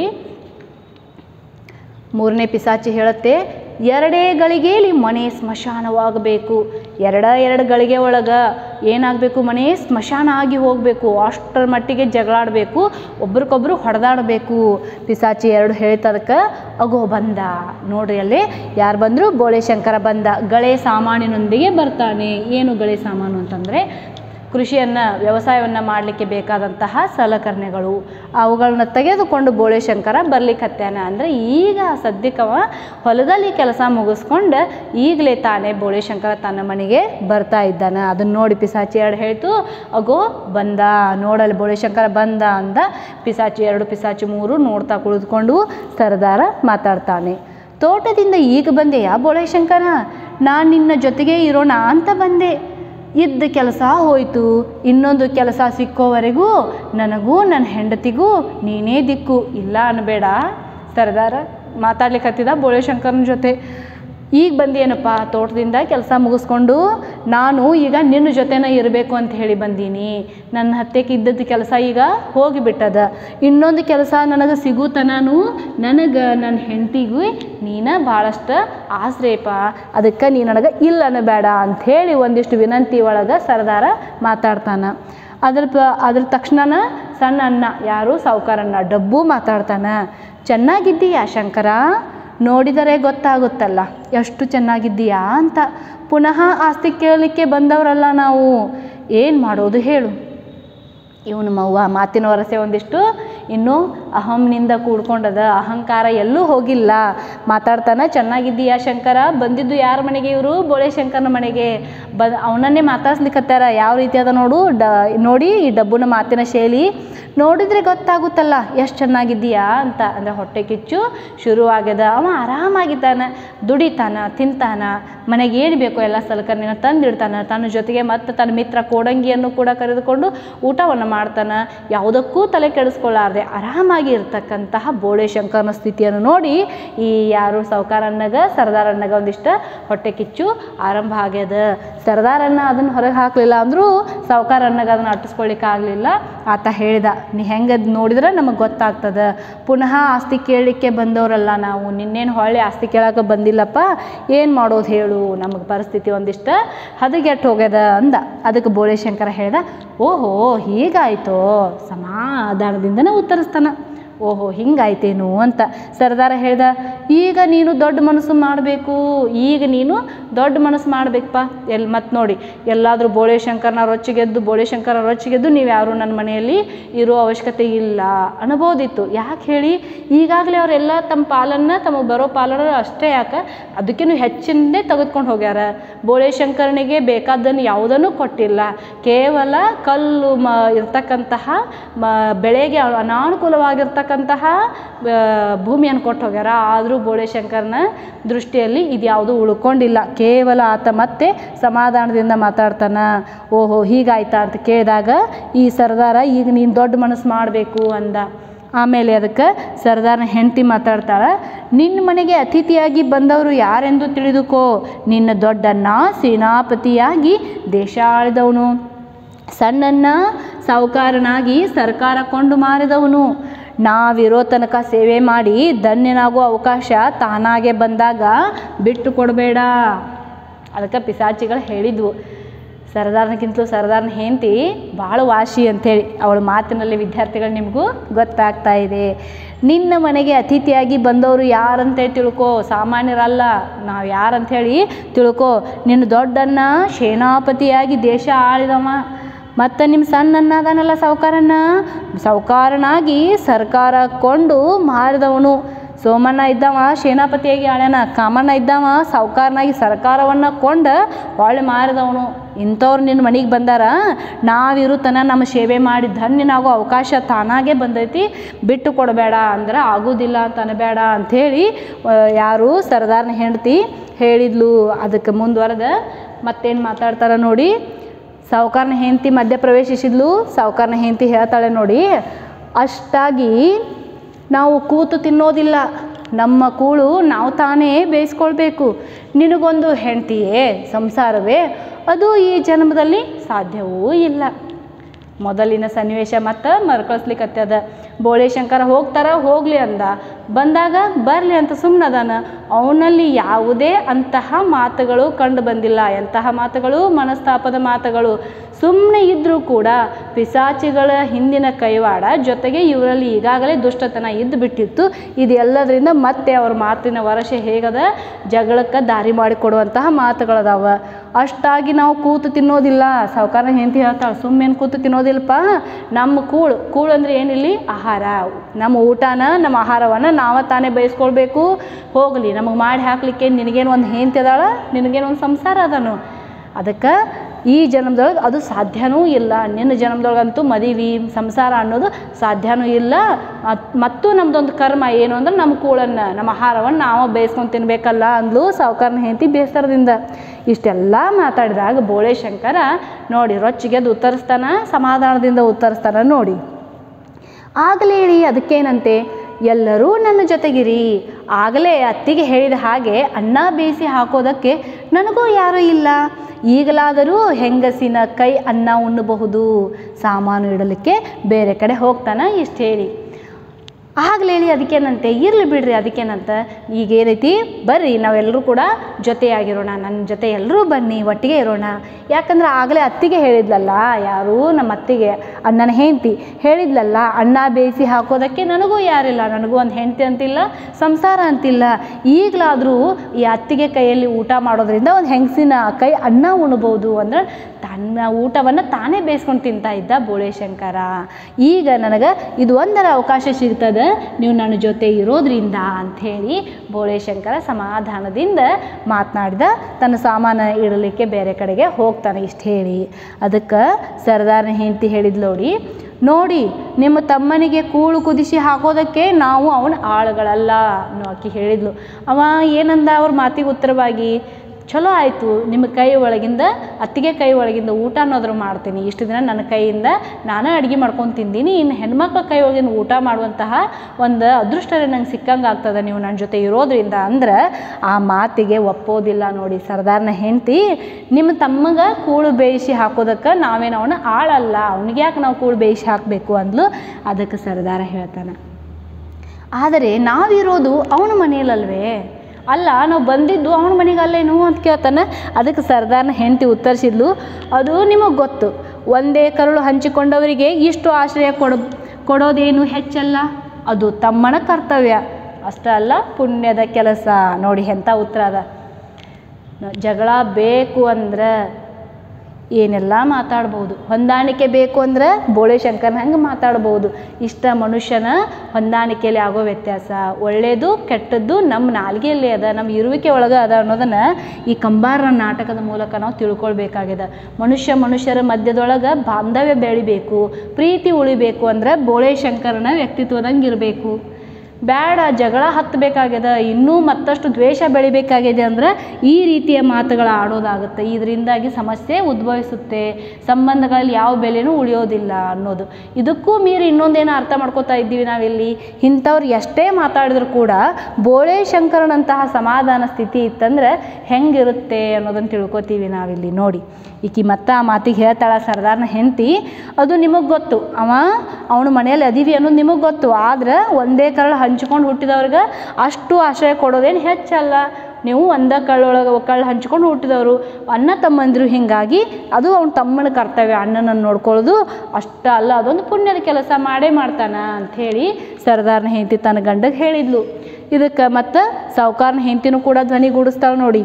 ಮೂರನೇ ಪಿಶಾಚಿ ಹೇಳುತ್ತೆ, ಎರಡೇ ಗಳಿಗೆಯಲ್ಲಿ ಮನೆ ಸ್ಮಶಾನವಾಗಬೇಕು. ಎರಡ ಎರಡು ಗಳಿಗೆ ಒಳಗೆ ಏನಾಗಬೇಕು, ಮನೆ ಸ್ಮಶಾನ ಆಗಿ ಹೋಗಬೇಕು. ಅಷ್ಟರ ಮಟ್ಟಿಗೆ ಜಗಳಾಡಬೇಕು, ಒಬ್ರಿಗೊಬ್ರು ಹೊಡೆದಾಡಬೇಕು. ಪಿಶಾಚಿ ಎರಡು ಹೇಳ್ತದಕ್ಕೆ ಅಗೋ ಬಂದ ನೋಡ್ರಿ. ಅಲ್ಲಿ ಯಾರು ಬಂದರು? ಬೋಳೆಶಂಕರ ಬಂದ. ಗಳೆ ಸಾಮಾನಿನೊಂದಿಗೆ ಬರ್ತಾನೆ. ಏನು ಗಳೆ ಸಾಮಾನು ಅಂತಂದರೆ ಕೃಷಿಯನ್ನು ವ್ಯವಸಾಯವನ್ನು ಮಾಡಲಿಕ್ಕೆ ಬೇಕಾದಂತಹ ಸಲಕರಣೆಗಳು, ಅವುಗಳನ್ನ ತೆಗೆದುಕೊಂಡು ಬೋಳೆಶಂಕರ ಬರ್ಲಿಕ್ಕತ್ತಾನ. ಅಂದರೆ ಈಗ ಸದ್ಯಕ್ಕವ ಹೊಲದಲ್ಲಿ ಕೆಲಸ ಮುಗಿಸ್ಕೊಂಡು ಈಗಲೇ ತಾನೇ ಬೋಳೆಶಂಕರ ತನ್ನ ಮನೆಗೆ ಬರ್ತಾ ಇದ್ದಾನೆ. ಅದನ್ನು ನೋಡಿ ಪಿಶಾಚಿ ಎರಡು ಹೇಳ್ತು, ಅಗೋ ಬಂದ ನೋಡಲ್ಲಿ ಬೋಳೆಶಂಕರ ಬಂದ ಅಂದ. ಪಿಶಾಚಿ ಎರಡು ಪಿಶಾಚಿ ಮೂರು ನೋಡ್ತಾ ಕುಳಿತುಕೊಂಡು ಸರ್ದಾರ ಮಾತಾಡ್ತಾನೆ. ತೋಟದಿಂದ ಈಗ ಬಂದೆಯಾ ಬೋಳೆಶಂಕರ? ನಾನು ನಿನ್ನ ಜೊತೆಗೆ ಇರೋಣ ಅಂತ ಬಂದೆ. ಇದ್ದ ಕೆಲಸ ಹೋಯಿತು, ಇನ್ನೊಂದು ಕೆಲಸ ಸಿಕ್ಕೋವರೆಗೂ ನನಗೂ ನನ್ನ ಹೆಂಡತಿಗೂ ನೀನೇ ದಿಕ್ಕು, ಇಲ್ಲ ಅನ್ನಬೇಡ. ಸರ್ದಾರ ಮಾತಾಡ್ಲಿಕ್ಕೆ ಹತ್ತಿದ ಬೋಳೆಶಂಕರನ ಜೊತೆ. ಈಗ ಬಂದೇನಪ್ಪ ತೋಟದಿಂದ ಕೆಲಸ ಮುಗಿಸ್ಕೊಂಡು, ನಾನು ಈಗ ನಿನ್ನ ಜೊತೆನೇ ಇರಬೇಕು ಅಂತ ಹೇಳಿ ಬಂದೀನಿ. ನನ್ನ ಹತ್ತೆಗೆ ಇದ್ದದ್ದು ಕೆಲಸ ಈಗ ಹೋಗಿಬಿಟ್ಟದ. ಇನ್ನೊಂದು ಕೆಲಸ ನನಗೆ ಸಿಗುತ್ತನೂ ನನಗೆ ನನ್ನ ಹೆಂಡತಿಗೂ ನೀನು ಭಾಳಷ್ಟು ಆಶ್ರಯಪ್ಪ, ಅದಕ್ಕೆ ನೀ ನನಗೆ ಇಲ್ಲ ಅನ್ನಬೇಡ ಅಂಥೇಳಿ ಒಂದಿಷ್ಟು ವಿನಂತಿ ಒಳಗೆ ಸರ್ದಾರ ಮಾತಾಡ್ತಾನೆ. ಅದ್ರ ಪ ಅದ್ರ ತಕ್ಷಣ ಸಣ್ಣ ಅಣ್ಣ ಯಾರು ಸಾವುಕಾರಣ್ಣ ಡಬ್ಬು ಮಾತಾಡ್ತಾನೆ. ಚೆನ್ನಾಗಿದ್ದೀಯಾ ಶಂಕರ? ನೋಡಿದರೆ ಗೊತ್ತಾಗುತ್ತಲ್ಲ ಎಷ್ಟು ಚೆನ್ನಾಗಿದ್ದೀಯಾ ಅಂತ. ಪುನಃ ಆಸ್ತಿ ಕೇಳಲಿಕ್ಕೆ ಬಂದವರಲ್ಲ ನಾವು, ಏನು ಮಾಡೋದು ಹೇಳು? ಇವನು ಮವ್ವ ಮಾತಿನ ವರಸೆ ಒಂದಿಷ್ಟು ಇನ್ನೂ ಅಹಂನಿಂದ ಕೂಡ್ಕೊಂಡದ. ಅಹಂಕಾರ ಎಲ್ಲೂ ಹೋಗಿಲ್ಲ. ಮಾತಾಡ್ತಾನೆ, ಚೆನ್ನಾಗಿದ್ದೀಯಾ ಶಂಕರ? ಬಂದಿದ್ದು ಯಾರ ಮನೆಗೆ? ಇವರು ಬೋಳೆಶಂಕರನ ಮನೆಗೆ ಬ ಅವನನ್ನೇ ಮಾತಾಡ್ಸ್ಲಿಕ್ಕತ್ತಾರ. ಯಾವ ರೀತಿ ಅದ ನೋಡು ಡ ನೋಡಿ ಈ ಡಬ್ಬುನ ಮಾತಿನ ಶೈಲಿ ನೋಡಿದರೆ ಗೊತ್ತಾಗುತ್ತಲ್ಲ ಎಷ್ಟು ಚೆನ್ನಾಗಿದ್ದೀಯಾ ಅಂತ. ಅಂದರೆ ಹೊಟ್ಟೆ ಕಿಚ್ಚು ಶುರುವಾಗ್ಯದ. ಅವ ಆರಾಮಾಗಿದ್ದಾನೆ, ದುಡಿತಾನ, ತಿಂತಾನ, ಮನೆಗೆ ಏನು ಬೇಕೋ ಎಲ್ಲ ಸಲಕರಣೆನ ತಂದಿಡ್ತಾನೆ. ತನ್ನ ಜೊತೆಗೆ ಮತ್ತು ತನ್ನ ಮಿತ್ರ ಕೋಡಂಗಿಯನ್ನು ಕೂಡ ಕರೆದುಕೊಂಡು ಊಟವನ್ನು ಮಾಡ್ತಾನೆ. ಯಾವುದಕ್ಕೂ ತಲೆ ಕೆಡಿಸ್ಕೊಳ್ಳಾರ್ದೆ ಆರಾಮಾಗಿ ಇರ್ತಕ್ಕಂತಹ ಬೋಳೆಶಂಕರನ ಸ್ಥಿತಿಯನ್ನು ನೋಡಿ ಈ ಯಾರು ಸಾವುಕಾರಣ್ಣಗ ಸರ್ದಾರಣ್ಣಗ ಒಂದಿಷ್ಟು ಹೊಟ್ಟೆ ಕಿಚ್ಚು ಆರಂಭ ಆಗ್ಯದ. ಸರ್ದಾರಣ್ಣ ಅದನ್ನು ಹೊರಗೆ ಹಾಕಲಿಲ್ಲ ಅಂದರೂ ಸಾವುಕಾರಣ್ಣಗ ಅದನ್ನು ಅಟ್ಟಿಸ್ಕೊಳ್ಳಿಕ್ಕೆ ಆಗಲಿಲ್ಲ. ಆತ ಹೇಳಿದ, ನೀ ಹೆಂಗೆ ನೋಡಿದ್ರೆ ನಮಗೆ ಗೊತ್ತಾಗ್ತದೆ. ಪುನಃ ಆಸ್ತಿ ಕೇಳಲಿಕ್ಕೆ ಬಂದವರಲ್ಲ ನಾವು, ನಿನ್ನೇನು ಹೊಳ್ಳಿ ಆಸ್ತಿ ಕೇಳೋಕೆ ಬಂದಿಲ್ಲಪ್ಪ, ಏನು ಮಾಡೋದು ಹೇಳು? ನಮಗೆ ಪರಿಸ್ಥಿತಿ ಒಂದಿಷ್ಟು ಹದಗೆಟ್ಟು ಹೋಗ್ಯದ ಅಂದ. ಅದಕ್ಕೆ ಬೋಳೆಶಂಕರ ಹೇಳ್ದ, ಓಹೋ ಹೀಗಾಯ್ತೋ? ಸಮಾಧಾನದಿಂದನೇ ಉತ್ತರಿಸ್ತಾನೆ. ಓಹೋ ಹಿಂಗಾಯ್ತೇನು ಅಂತ. ಸರ್ದಾರ ಹೇಳ್ದ, ಈಗ ನೀನು ದೊಡ್ಡ ಮನಸ್ಸು ಮಾಡಬೇಕು, ಈಗ ನೀನು ದೊಡ್ಡ ಮನಸ್ಸು ಮಾಡಬೇಕಪ್ಪ. ಎಲ್ಲಿ ಮತ್ತು ನೋಡಿ ಎಲ್ಲಾದರೂ ಬೋಳೆಶಂಕರನ ರೊಚ್ಚಿಗೆದ್ದು ಬೋಳೆಶಂಕರ ರೊಚ್ಚಿಗೆದ್ದು ನೀವು ಯಾರು ನನ್ನ ಮನೆಯಲ್ಲಿ ಇರೋ ಅವಶ್ಯಕತೆ ಇಲ್ಲ ಅನ್ಬೋದಿತ್ತು. ಯಾಕೆ ಹೇಳಿ? ಈಗಾಗಲೇ ಅವರೆಲ್ಲ ತಮ್ಮ ಪಾಲನ್ನು ತಮಗೆ ಬರೋ ಪಾಲನ್ನು ಅಷ್ಟೇ ಯಾಕೆ ಅದಕ್ಕೇನು ಹೆಚ್ಚಿನದೇ ತೆಗೆದುಕೊಂಡು ಹೋಗ್ಯಾರ. ಬೋಳೆಶಂಕರನಿಗೆ ಬೇಕಾದ್ದನ್ನು ಯಾವುದನ್ನು ಕೊಟ್ಟಿಲ್ಲ. ಕೇವಲ ಕಲ್ಲು ಮ ಇರ್ತಕ್ಕಂತಹ ಮ ಬೆಳೆಗೆ ಅನಾನುಕೂಲವಾಗಿರ್ತಕ್ಕಂತಹ ಭೂಮಿಯನ್ನು ಕೊಟ್ಟು ಹೋಗ್ಯಾರ. ಆದರೂ ಬೋಳೆಶಂಕರನ ದೃಷ್ಟಿಯಲ್ಲಿ ಇದ್ಯಾವುದು ಉಳ್ಕೊಂಡಿಲ್ಲ. ಕೇವಲ ಆತ ಮತ್ತೆ ಸಮಾಧಾನದಿಂದ ಮಾತಾಡ್ತಾನೆ. ಓಹೋ ಹೀಗಾಯ್ತಾ ಅಂತ ಕೇಳಿದಾಗ ಈ ಸರ್ದಾರ ಈಗ ನೀನು ದೊಡ್ಡ ಮನಸ್ಸು ಮಾಡಬೇಕು ಅಂದ. ಆಮೇಲೆ ಅದಕ್ಕೆ ಸರ್ದಾರನ ಹೆಂಡತಿ ಮಾತಾಡ್ತಾಳೆ, ನಿನ್ನ ಮನೆಗೆ ಅತಿಥಿಯಾಗಿ ಬಂದವರು ಯಾರೆಂದು ತಿಳಿದುಕೋ. ನಿನ್ನ ದೊಡ್ಡಣ್ಣ ಸೇನಾಪತಿಯಾಗಿ ದೇಶ ಆಳಿದವನು, ಸಣ್ಣನ್ನ ಸಾವುಕಾರನಾಗಿ ಸರ್ಕಾರ ಕೊಂಡು ಮಾರಿದವನು. ನಾವಿರೋ ತನಕ ಸೇವೆ ಮಾಡಿ ಧನ್ಯನಾಗೋ ಅವಕಾಶ ತಾನಾಗೆ ಬಂದಾಗ ಬಿಟ್ಟು ಕೊಡಬೇಡ. ಅದಕ್ಕೆ ಪಿಶಾಚಿಗಳು ಹೇಳಿದ್ವು, ಸರದಾರನಕ್ಕಿಂತಲೂ ಸರದಾರನ ಹೆಂಡತಿ ಭಾಳ ವಾಶಿ ಅಂಥೇಳಿ ಅವಳ ಮಾತಿನಲ್ಲಿ ವಿದ್ಯಾರ್ಥಿಗಳು ನಿಮಗೂ ಗೊತ್ತಾಗ್ತಾ ಇದೆ. ನಿನ್ನ ಮನೆಗೆ ಅತಿಥಿಯಾಗಿ ಬಂದವರು ಯಾರಂತೇಳಿ ತಿಳ್ಕೊ, ಸಾಮಾನ್ಯರಲ್ಲ, ನಾವು ಯಾರಂಥೇಳಿ ತಿಳ್ಕೊ. ನಿನ್ನ ದೊಡ್ಡನ್ನ ಸೇನಾಪತಿಯಾಗಿ ದೇಶ ಆಳಿದವ, ಮತ್ತು ನಿಮ್ಮ ಸಣ್ಣನ್ನ ಅದನ್ನೆಲ್ಲ ಸಾಹುಕಾರನ್ನ ಸಾಹುಕಾರನಾಗಿ ಸರ್ಕಾರ ಕೊಂಡು ಮಾರಿದವನು. ಸೋಮಣ್ಣ ಇದ್ದವ ಸೇನಾಪತಿಯಾಗಿ ಆಳ್ಯಾನ, ಕಾಮಣ್ಣ ಇದ್ದವ ಸಾಹುಕಾರನಾಗಿ ಸರ್ಕಾರವನ್ನು ಕೊಂಡು ಹೊಳ್ಳಿ ಮಾರಿದವನು. ಇಂಥವ್ರು ನಿನ್ನ ಮನೆಗೆ ಬಂದಾರ, ನಾವಿರುತ್ತನ ನಮ್ಮ ಸೇವೆ ಮಾಡಿ ಧನ್ಯನಾಗೋ ಅವಕಾಶ ತಾನಾಗೆ ಬಂದೈತಿ, ಬಿಟ್ಟು ಕೊಡಬೇಡ ಅಂದ್ರೆ ಆಗೋದಿಲ್ಲ ಅಂತ ಅನ್ಬೇಡ ಅಂಥೇಳಿ ಯಾರು ಸರದಾರನ ಹೆಂಡತಿ ಹೇಳಿದ್ಲು. ಅದಕ್ಕೆ ಮುಂದುವರೆದ ಮತ್ತೇನು ಮಾತಾಡ್ತಾರ ನೋಡಿ. ಸಾಹುಕಾರನ ಹೆಂಡತಿ ಮಧ್ಯ ಪ್ರವೇಶಿಸಿದ್ಲು. ಸಾಹುಕಾರನ ಹೆಂಡತಿ ಹೇಳ್ತಾಳೆ ನೋಡಿ, ಅಷ್ಟಾಗಿ ನಾವು ಕೂತು ತಿನ್ನೋದಿಲ್ಲ, ನಮ್ಮ ಕೂಳು ನಾವು ತಾನೇ ಬೇಯಿಸ್ಕೊಳ್ಬೇಕು. ನಿನಗೊಂದು ಹೆಂಡತಿಯೇ ಸಂಸಾರವೇ, ಅದು ಈ ಜನ್ಮದಲ್ಲಿ ಸಾಧ್ಯವೂ ಇಲ್ಲ. ಮೊದಲಿನ ಸನ್ನಿವೇಶ ಮತ್ತು ಮರುಕಳಿಸ್ಲಿಕ್ಕತ್ತದ. ಬೋಳೆಶಂಕರ ಹೋಗ್ತಾರ, ಹೋಗಲಿ ಅಂದ, ಬಂದಾಗ ಬರಲಿ ಅಂತ ಸುಮ್ಮನದಾನ. ಅವನಲ್ಲಿ ಯಾವುದೇ ಅಂತಹ ಮಾತುಗಳು ಕಂಡು ಬಂದಿಲ್ಲ. ಎಂತಹ ಮಾತುಗಳು? ಮನಸ್ತಾಪದ ಮಾತುಗಳು. ಸುಮ್ಮನೆ ಇದ್ದರೂ ಕೂಡ ಪಿಸಾಚಿಗಳ ಹಿಂದಿನ ಕೈವಾಡ ಜೊತೆಗೆ ಇವರಲ್ಲಿ ಈಗಾಗಲೇ ದುಷ್ಟತನ ಇದ್ದು ಬಿಟ್ಟಿತ್ತು. ಇದೆಲ್ಲದರಿಂದ ಮತ್ತೆ ಅವ್ರ ಮಾತಿನ ವರಷ ಹೇಗದ, ಜಗಳಕ್ಕೆ ದಾರಿ ಮಾಡಿಕೊಡುವಂತಹ ಮಾತುಗಳದಾವ. ಅಷ್ಟಾಗಿ ನಾವು ಕೂತು ತಿನ್ನೋದಿಲ್ಲ. ಸಾಹುಕಾರನ ಹೆಂಡತಿ ಹೇಳ್ತಾಳೆ, ಸುಮ್ಮನೆ ಕೂತು ತಿನ್ನೋದಿಲ್ಲಪ್ಪ, ನಮ್ಮ ಕೂಳು ಕೂಳು ಅಂದರೆ ಏನಿಲ್ಲಿ? ಆಹಾರ. ನಮ್ಮ ಊಟನ ನಮ್ಮ ಆಹಾರವನ್ನು ನಾವು ತಾನೇ ಬಯಸ್ಕೊಳ್ಬೇಕು. ಹೋಗಲಿ, ನಮಗೆ ಮಾಡಿ ಹಾಕ್ಲಿಕ್ಕೆ ನಿನಗೇನು ಒಂದು ಹೆಂಡತಿ ಅದಾಳ, ನಿನಗೇನು ಒಂದು ಸಂಸಾರ ಅದನು. ಅದಕ್ಕೆ ಈ ಜನ್ಮದೊಳಗೆ ಅದು ಸಾಧ್ಯವೂ ಇಲ್ಲ. ನಿನ್ನ ಜನ್ಮದೊಳಗಂತೂ ಮದುವೆ ಸಂಸಾರ ಅನ್ನೋದು ಸಾಧ್ಯವೂ ಇಲ್ಲ. ಮತ್ತು ನಮ್ಮದೊಂದು ಕರ್ಮ ಏನು ಅಂದ್ರೆ ನಮ್ಮ ಕೂಳನ್ನು ನಮ್ಮ ಆಹಾರವನ್ನು ನಾವು ಬೇಯಿಸ್ಕೊಂಡು ತಿನ್ನಬೇಕಲ್ಲ ಅಂದ್ಲು ಸಾಹುಕಾರನ ಹೆಂಡತಿ ಬೇಸರದಿಂದ. ಇಷ್ಟೆಲ್ಲ ಮಾತಾಡಿದಾಗ ಬೋಳೆಶಂಕರ ನೋಡಿ ರೊಚ್ಚಿಗೆದ್ದು ಉತ್ತರಿಸ್ತಾನ, ಸಮಾಧಾನದಿಂದ ಉತ್ತರಿಸ್ತಾನ ನೋಡಿ. ಆಗಲೇ ಹೇಳಿ ಅದಕ್ಕೇನಂತೆ, ಎಲ್ಲರೂ ನನ್ನ ಜೊತೆಗಿರಿ. ಆಗಲೇ ಅತ್ತಿಗೆ ಹೇಳಿದ ಹಾಗೆ ಅನ್ನ ಬೇಯಿಸಿ ಹಾಕೋದಕ್ಕೆ ನನಗೂ ಯಾರೂ ಇಲ್ಲ. ಈಗಲಾದರೂ ಹೆಂಗಸಿನ ಕೈ ಅನ್ನ ಉಣ್ಣಬಹುದು, ಸಾಮಾನು ಇಡಲಿಕ್ಕೆ ಬೇರೆ ಕಡೆ ಹೋಗ್ತಾನೆ ಇಷ್ಟು ಹೇಳಿ. ಆಗಲೇ ಹೇಳಿ ಅದಕ್ಕೇನಂತೆ, ಇರಲಿ ಬಿಡ್ರಿ ಅದಕ್ಕೇನಂತ, ಈಗೇನೈತಿ ಬರ್ರಿ ನಾವೆಲ್ಲರೂ ಕೂಡ ಜೊತೆಯಾಗಿರೋಣ, ನನ್ನ ಜೊತೆ ಎಲ್ಲರೂ ಬನ್ನಿ ಒಟ್ಟಿಗೆ ಇರೋಣ. ಯಾಕಂದ್ರೆ ಆಗಲೇ ಅತ್ತಿಗೆ ಹೇಳಿದ್ಲಲ್ಲ, ಯಾರು ನಮ್ಮ ಅತ್ತಿಗೆ ನನ್ನ ಹೆಂಡತಿ ಹೇಳಿದ್ಲಲ್ಲ, ಅನ್ನ ಬೇಯಿಸಿ ಹಾಕೋದಕ್ಕೆ ನನಗೂ ಯಾರಿಲ್ಲ, ನನಗೂ ಒಂದು ಹೆಂಡತಿ ಅಂತಿಲ್ಲ, ಸಂಸಾರ ಅಂತಿಲ್ಲ. ಈಗಲಾದರೂ ಈ ಅತ್ತಿಗೆ ಕೈಯಲ್ಲಿ ಊಟ ಮಾಡೋದ್ರಿಂದ ಒಂದು ಹೆಂಗಸಿನ ಕೈ ಅನ್ನ ಉಣ್ಬೋದು ಅಂದ್ರೆ ತನ್ನ ಊಟವನ್ನು ತಾನೇ ಬೇಯಿಸ್ಕೊಂಡು ತಿಂತಾ ಇದ್ದ ಬೋಳೆಶಂಕರ. ಈಗ ನನಗೆ ಇದು ಒಂದರ ಅವಕಾಶ ಸಿಗ್ತದೆ ನೀವು ನನ್ನ ಜೊತೆ ಇರೋದ್ರಿಂದ ಅಂಥೇಳಿ ಬೋಳೆಶಂಕರ ಸಮಾಧಾನದಿಂದ ಮಾತನಾಡಿದ. ತನ್ನ ಸಾಮಾನು ಇಡಲಿಕ್ಕೆ ಬೇರೆ ಕಡೆಗೆ ಹೋಗ್ತಾನೆ ಇಷ್ಟು ಹೇಳಿ. ಅದಕ್ಕೆ ಸರದಾರನ ಹೆಂಡತಿ ಹೇಳಿದ್ಲು ನೋಡಿ, ನೋಡಿ ನಿಮ್ಮ ತಮ್ಮನಿಗೆ ಕೂಳು ಕುದಿಸಿ ಹಾಕೋದಕ್ಕೆ ನಾವು ಅವನ ಆಳುಗಳಲ್ಲ ಅನ್ನೋ ಆಕಿ ಹೇಳಿದ್ಲು. ಅವ ಏನಂದ ಅವ್ರ ಮಾತಿಗೆ ಉತ್ತರವಾಗಿ, ಚಲೋ ಆಯಿತು, ನಿಮ್ಮ ಕೈ ಒಳಗಿಂದ ಅತ್ತಿಗೆ ಕೈ ಒಳಗಿಂದ ಊಟ ಅನ್ನೋದ್ರು ಮಾಡ್ತೀನಿ. ಇಷ್ಟು ದಿನ ನನ್ನ ಕೈಯಿಂದ ನಾನು ಅಡುಗೆ ಮಾಡ್ಕೊಂಡು ತಿಂದೀನಿ, ಇನ್ನು ಹೆಣ್ಮಕ್ಳ ಕೈ ಒಳಗಿಂದ ಊಟ ಮಾಡುವಂತಹ ಒಂದು ಅದೃಷ್ಟರೇ ನಂಗೆ ಸಿಕ್ಕಂಗೆ ಆಗ್ತದೆ ನೀವು ನನ್ನ ಜೊತೆ ಇರೋದ್ರಿಂದ ಅಂದ್ರೆ ಆ ಮಾತಿಗೆ ಒಪ್ಪೋದಿಲ್ಲ ನೋಡಿ ಸರದಾರನ ಹೆಂಡತಿ. ನಿಮ್ಮ ತಮ್ಮಗೆ ಕೂಳು ಬೇಯಿಸಿ ಹಾಕೋದಕ್ಕೆ ನಾವೇನು ಅವನ ಆಳಲ್ಲ, ಅವ್ನಿಗೆ ಯಾಕೆ ನಾವು ಕೂಳು ಬೇಯಿಸಿ ಹಾಕಬೇಕು ಅಂದ್ಲು. ಅದಕ್ಕೆ ಸರದಾರ ಹೇಳ್ತಾನೆ, ಆದರೆ ನಾವಿರೋದು ಅವನ ಮನೆಯಲ್ಲಲ್ವೇ, ಅಲ್ಲ ನಾವು ಬಂದಿದ್ದು ಅವನ ಮನೆಗೆ ಅಲ್ಲೇನು ಅಂತ ಕೇಳ್ತಾನೆ. ಅದಕ್ಕೆ ಸರದಾರನ ಹೆಂಡತಿ ಉತ್ತರಿಸಿದ್ಲು, ಅದು ನಿಮಗೆ ಗೊತ್ತು, ಒಂದೇ ಕರುಳು ಹಂಚಿಕೊಂಡವರಿಗೆ ಇಷ್ಟು ಆಶ್ರಯ ಕೊಡ ಕೊಡೋದೇನು ಹೆಚ್ಚಲ್ಲ, ಅದು ತಮ್ಮನ ಕರ್ತವ್ಯ ಅಷ್ಟೇ ಅಲ್ಲ ಪುಣ್ಯದ ಕೆಲಸ. ನೋಡಿ ಎಂಥ ಉತ್ತರ ಅದ. ಜಗಳ ಬೇಕು ಅಂದ್ರೆ ಏನೆಲ್ಲ ಮಾತಾಡ್ಬೋದು, ಹೊಂದಾಣಿಕೆ ಬೇಕು ಅಂದ್ರೆ ಬೋಳೆಶಂಕರನ ಹಂಗೆ ಮಾತಾಡ್ಬೋದು. ಇಷ್ಟ ಮನುಷ್ಯನ ಹೊಂದಾಣಿಕೆಯಲ್ಲಿ ಆಗೋ ವ್ಯತ್ಯಾಸ, ಒಳ್ಳೆಯದು ಕೆಟ್ಟದ್ದು ನಮ್ಮ ನಾಲ್ಗೆಯಲ್ಲಿ ಅದ, ನಮ್ಮ ಇರುವಿಕೆ ಒಳಗೆ ಅದ ಅನ್ನೋದನ್ನು ಈ ಕಂಬಾರ ನಾಟಕದ ಮೂಲಕ ನಾವು ತಿಳ್ಕೊಳ್ಬೇಕಾಗಿದೆ. ಮನುಷ್ಯ ಮನುಷ್ಯರ ಮಧ್ಯದೊಳಗೆ ಬಾಂಧವ್ಯ ಬೆಳಿಬೇಕು, ಪ್ರೀತಿ ಉಳಿಬೇಕು ಅಂದ್ರೆ ಬೋಳೆಶಂಕರನ ವ್ಯಕ್ತಿತ್ವದಂಗೆ ಇರಬೇಕು. ಬೇಡ ಜಗಳ ಹತ್ತಬೇಕಾಗ್ಯದ, ಇನ್ನೂ ಮತ್ತಷ್ಟು ದ್ವೇಷ ಬೆಳಿಬೇಕಾಗಿದೆ ಅಂದ್ರೆ ಈ ರೀತಿಯ ಮಾತುಗಳು ಆಡೋದಾಗುತ್ತೆ. ಇದರಿಂದಾಗಿ ಸಮಸ್ಯೆ ಉದ್ಭವಿಸುತ್ತೆ, ಸಂಬಂಧಗಳಲ್ಲಿ ಯಾವ ಬೆಲೆನೂ ಉಳಿಯೋದಿಲ್ಲ ಅನ್ನೋದು. ಇದಕ್ಕೂ ಮೀರಿ ಇನ್ನೊಂದೇನೋ ಅರ್ಥ ಮಾಡ್ಕೋತಾ ಇದ್ದೀವಿ ನಾವಿಲ್ಲಿ. ಇಂಥವ್ರು ಎಷ್ಟೇ ಮಾತಾಡಿದ್ರು ಕೂಡ ಬೋಳೆಶಂಕರನಂತಹ ಸಮಾಧಾನ ಸ್ಥಿತಿ ಇತ್ತಂದ್ರೆ ಹೆಂಗಿರುತ್ತೆ ಅನ್ನೋದನ್ನು ತಿಳ್ಕೊತೀವಿ ನಾವಿಲ್ಲಿ ನೋಡಿ. ಈಕಿ ಮತ್ತೆ ಆ ಮಾತಿಗೆ ಹೇಳ್ತಾಳ ಸರದಾರನ ಹೆಂಡತಿ, ಅದು ನಿಮಗೆ ಗೊತ್ತು, ಅವ ಅವನ ಮನೆಯಲ್ಲಿ ಅದೀವಿ ಅನ್ನೋದು ನಿಮಗೆ ಗೊತ್ತು, ಆದ್ರೆ ಒಂದೇ ಕರಳು ಹಂಚ್ಕೊಂಡು ಹುಟ್ಟಿದವ್ರಿಗೆ ಅಷ್ಟು ಆಶ್ರಯ ಕೊಡೋದೇನು ಹೆಚ್ಚಲ್ಲ. ನೀವು ಒಂದ ಕಳ್ಳೊಳಗೆ ಕಳ್ಳು ಹಂಚ್ಕೊಂಡು ಹುಟ್ಟಿದವರು ಅಣ್ಣ ತಮ್ಮಂದಿರು. ಹೀಗಾಗಿ ಅದು ಅವ್ನ ತಮ್ಮನ ಕರ್ತವ್ಯ ಅಣ್ಣನನ್ನು ನೋಡ್ಕೊಳ್ಳೋದು. ಅಷ್ಟ ಅಲ್ಲ, ಅದೊಂದು ಪುಣ್ಯದ ಕೆಲಸ ಮಾಡೇ ಮಾಡ್ತಾನ ಅಂಥೇಳಿ ಸರ್ದಾರ್ನ ಹೆಂಡತಿ ತನ್ನ ಗಂಡಗೆ ಹೇಳಿದ್ಲು. ಇದಕ್ಕೆ ಮತ್ತು ಸಾವುಕಾರನ ಹೆಂಡತಿನೂ ಕೂಡ ಧ್ವನಿಗೂಡಿಸ್ತಾಳೆ ನೋಡಿ.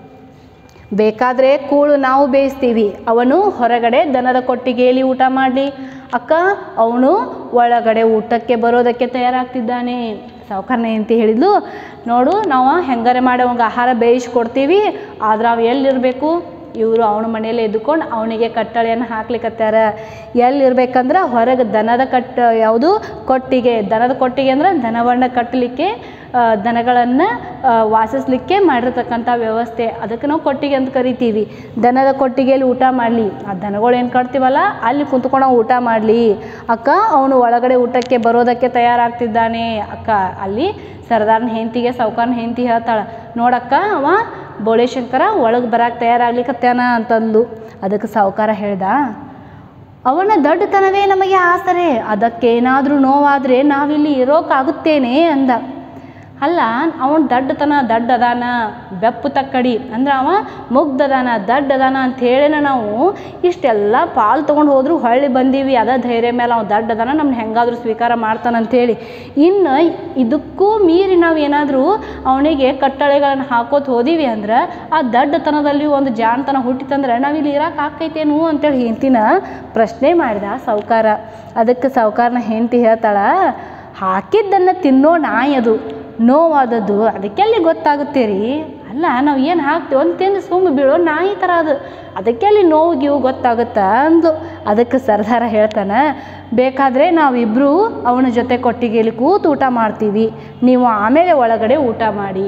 ಬೇಕಾದರೆ ಕೂಳು ನಾವು ಬೇಯಿಸ್ತೀವಿ, ಅವನು ಹೊರಗಡೆ ದನದ ಕೊಟ್ಟಿಗೆಯಲ್ಲಿ ಊಟ ಮಾಡಲಿ. ಅಕ್ಕ, ಅವನು ಒಳಗಡೆ ಊಟಕ್ಕೆ ಬರೋದಕ್ಕೆ ತಯಾರಾಗ್ತಿದ್ದಾನೆ. ಸಾವುಕಾರನ ಹೆಂಡತಿ ಹೇಳಿದ್ಲು, ನೋಡು ನಾವು ಹೆಂಗಾರೆ ಮಾಡಿ ಅವಂಗೆ ಆಹಾರ ಬೇಯಿಸ್ಕೊಡ್ತೀವಿ, ಆದ್ರೆ ಅವು ಎಲ್ಲಿರಬೇಕು? ಇವರು ಅವನ ಮನೆಯಲ್ಲೇ ಎದ್ದುಕೊಂಡು ಅವನಿಗೆ ಕಟ್ಟಳೆಯನ್ನು ಹಾಕ್ಲಿಕ್ಕತ್ತಾರ. ಎಲ್ಲಿರ್ಬೇಕಂದ್ರೆ ಹೊರಗೆ ದನದ ಕಟ್ಟ ಯಾವುದು ಕೊಟ್ಟಿಗೆ, ದನದ ಕೊಟ್ಟಿಗೆ ಅಂದ್ರೆ ದನವನ್ನು ಕಟ್ಟಲಿಕ್ಕೆ, ದನಗಳನ್ನು ವಾಸಿಸ್ಲಿಕ್ಕೆ ಮಾಡಿರ್ತಕ್ಕಂಥ ವ್ಯವಸ್ಥೆ, ಅದಕ್ಕೆ ನಾವು ಕೊಟ್ಟಿಗೆ ಅಂತ ಕರಿತೀವಿ. ದನದ ಕೊಟ್ಟಿಗೆಯಲ್ಲಿ ಊಟ ಮಾಡಲಿ, ಆ ದನಗಳು ಏನು ಕಟ್ತೀವಲ್ಲ ಅಲ್ಲಿ ಕುಂತ್ಕೊಂಡು ಊಟ ಮಾಡಲಿ. ಅಕ್ಕ, ಅವನು ಒಳಗಡೆ ಊಟಕ್ಕೆ ಬರೋದಕ್ಕೆ ತಯಾರಾಗ್ತಿದ್ದಾನೆ. ಅಕ್ಕ, ಅಲ್ಲಿ ಸರ್ದಾರ್ನ ಹೆಂಡತಿಗೆ ಸಾವುಕಾರನ ಹೆಂಡತಿ ಹೇಳ್ತಾಳೆ, ನೋಡಕ್ಕ ಅವ ಬೋಳೇಶಂಕರ ಒಳಗೆ ಬರಕ್ಕೆ ತಯಾರಾಗ್ಲಿಕ್ಕತ್ತಾನ ಅಂತಂದ್ಲು. ಅದಕ್ಕೆ ಸಾವುಕಾರ ಹೇಳ್ದ, ಅವನ ದೊಡ್ಡತನವೇ ನಮಗೆ ಆಸರೆ, ಅದಕ್ಕೇನಾದರೂ ನೋವಾದರೆ ನಾವಿಲ್ಲಿ ಇರೋಕ್ಕಾಗುತ್ತೇನೆ ಅಂದ. ಅಲ್ಲ, ಅವನು ದಡ್ಡತನ ದಡ್ಡದಾನ, ಬೆಪ್ಪು ತಕ್ಕಡಿ ಅಂದ್ರೆ ಅವ ಮುಗ್ಧದಾನ ದಡ್ಡದಾನ ಅಂಥೇಳಿನ ನಾವು ಇಷ್ಟೆಲ್ಲ ಪಾಲು ತೊಗೊಂಡು ಹೋದರೂ ಹೊಳ್ಳಿ ಬಂದೀವಿ. ಅದ ಧೈರ್ಯ ಮೇಲೆ ಅವ್ನು ದಡ್ಡದಾನ, ನಮ್ಮನ್ನ ಹೆಂಗಾದರೂ ಸ್ವೀಕಾರ ಮಾಡ್ತಾನಂಥೇಳಿ. ಇನ್ನು ಇದಕ್ಕೂ ಮೀರಿ ನಾವು ಏನಾದರೂ ಅವನಿಗೆ ಕಟ್ಟಳೆಗಳನ್ನು ಹಾಕೋತ ಹೋದೀವಿ ಅಂದ್ರೆ ಆ ದಡ್ಡತನದಲ್ಲಿ ಒಂದು ಜಾಣತನ ಹುಟ್ಟಿತಂದ್ರೆ ನಾವಿಲ್ಲಿ ಇರೋಕೆ ಆಕೈತೇನು ಅಂತೇಳಿ ಹೆಂಡ್ತಿನ ಪ್ರಶ್ನೆ ಮಾಡಿದ ಸಾವುಕಾರ. ಅದಕ್ಕೆ ಸಾವುಕಾರನ ಹೆಂಡತಿ ಹೇಳ್ತಾಳ, ಹಾಕಿದ್ದನ್ನು ತಿನ್ನೋ ನಾಯಿ ಅದು, ನೋವಾದದ್ದು ಅದಕ್ಕೆಲ್ಲಿ ಗೊತ್ತಾಗುತ್ತೆ ರೀ. ಅಲ್ಲ, ನಾವು ಏನು ಹಾಕ್ತೀವಿ ಒಂದು ತಿಂದು ಸುಮ್ಮ ಬೀಳೋ ನಾಯಿ ಥರ ಅದು, ಅದಕ್ಕೆಲ್ಲಿ ನೋವು ಗೀವು ಗೊತ್ತಾಗುತ್ತಾ ಅಂದು. ಅದಕ್ಕೆ ಸರ್ದಾರ ಹೇಳ್ತಾನೆ, ಬೇಕಾದರೆ ನಾವಿಬ್ಬರು ಅವನ ಜೊತೆ ಕೊಟ್ಟಿಗೆಯಲ್ಲಿ ಕೂತು ಊಟ ಮಾಡ್ತೀವಿ, ನೀವು ಆಮೇಲೆ ಒಳಗಡೆ ಊಟ ಮಾಡಿ.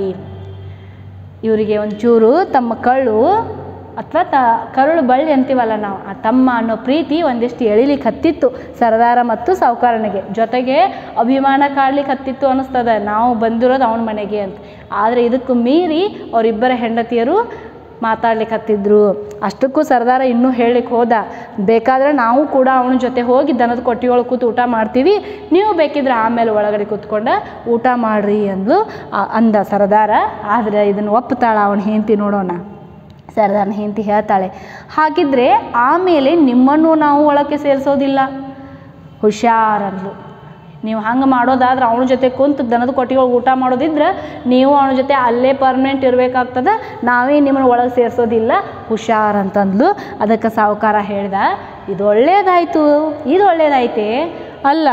ಇವರಿಗೆ ಒಂಚೂರು ತಮ್ಮ ಕಳ್ಳು ಅಥವಾ ತ ಕರುಳು ಬಳ್ಳಿ ಅಂತೀವಲ್ಲ ನಾವು, ಆ ತಮ್ಮ ಅನ್ನೋ ಪ್ರೀತಿ ಒಂದಿಷ್ಟು ಎಳಿಲಿಕ್ಕೆ ಹತ್ತಿತ್ತು ಸರ್ದಾರ ಮತ್ತು ಸಾವುಕಾರನಿಗೆ. ಜೊತೆಗೆ ಅಭಿಮಾನ ಕಾಡ್ಲಿಕ್ಕೆ ಹತ್ತಿತ್ತು ಅನ್ನಿಸ್ತದೆ, ನಾವು ಬಂದಿರೋದು ಅವನ ಮನೆಗೆ ಅಂತ. ಆದರೆ ಇದಕ್ಕೂ ಮೀರಿ ಅವರಿಬ್ಬರ ಹೆಂಡತಿಯರು ಮಾತಾಡ್ಲಿಕ್ಕೆ ಹತ್ತಿದ್ರು. ಅಷ್ಟಕ್ಕೂ ಸರ್ದಾರ ಇನ್ನೂ ಹೇಳಲಿಕ್ಕೆ ಹೋದ, ಬೇಕಾದರೆ ನಾವು ಕೂಡ ಅವನ ಜೊತೆ ಹೋಗಿ ದನದ ಕೊಟ್ಟಿಯೊಳಗೆ ಕೂತು ಊಟ ಮಾಡ್ತೀವಿ, ನೀವು ಬೇಕಿದ್ರೆ ಆಮೇಲೆ ಒಳಗಡೆ ಕೂತ್ಕೊಂಡು ಊಟ ಮಾಡ್ರಿ ಅಂದ್ಲು ಅಂದ ಸರ್ದಾರ. ಆದರೆ ಇದನ್ನು ಒಪ್ಪುತ್ತಾಳ ಅವನ ಹೆಂಡತಿ? ನೋಡೋಣ. ಸರ್ದಾರ್ನ ಹೆಂಡತಿ ಹೇಳ್ತಾಳೆ, ಹಾಗಿದ್ರೆ ಆಮೇಲೆ ನಿಮ್ಮನ್ನು ನಾವು ಒಳಕ್ಕೆ ಸೇರಿಸೋದಿಲ್ಲ, ಹುಷಾರಂದ್ಲು. ನೀವು ಹಂಗೆ ಮಾಡೋದಾದ್ರೆ ಅವನ ಜೊತೆ ಕುಂತು ದನದ ಕೊಟ್ಟಿಗೆ ಊಟ ಮಾಡೋದಿದ್ರೆ ನೀವು ಅವನ ಜೊತೆ ಅಲ್ಲೇ ಪರ್ಮನೆಂಟ್ ಇರಬೇಕಾಗ್ತದೆ, ನಾವೇ ನಿಮ್ಮನ್ನು ಒಳಗೆ ಸೇರಿಸೋದಿಲ್ಲ, ಹುಷಾರಂತಂದ್ಲು. ಅದಕ್ಕೆ ಸಾವುಕಾರ ಹೇಳ್ದ, ಇದು ಒಳ್ಳೇದಾಯಿತು, ಇದು ಒಳ್ಳೇದಾಯ್ತೆ. ಅಲ್ಲ,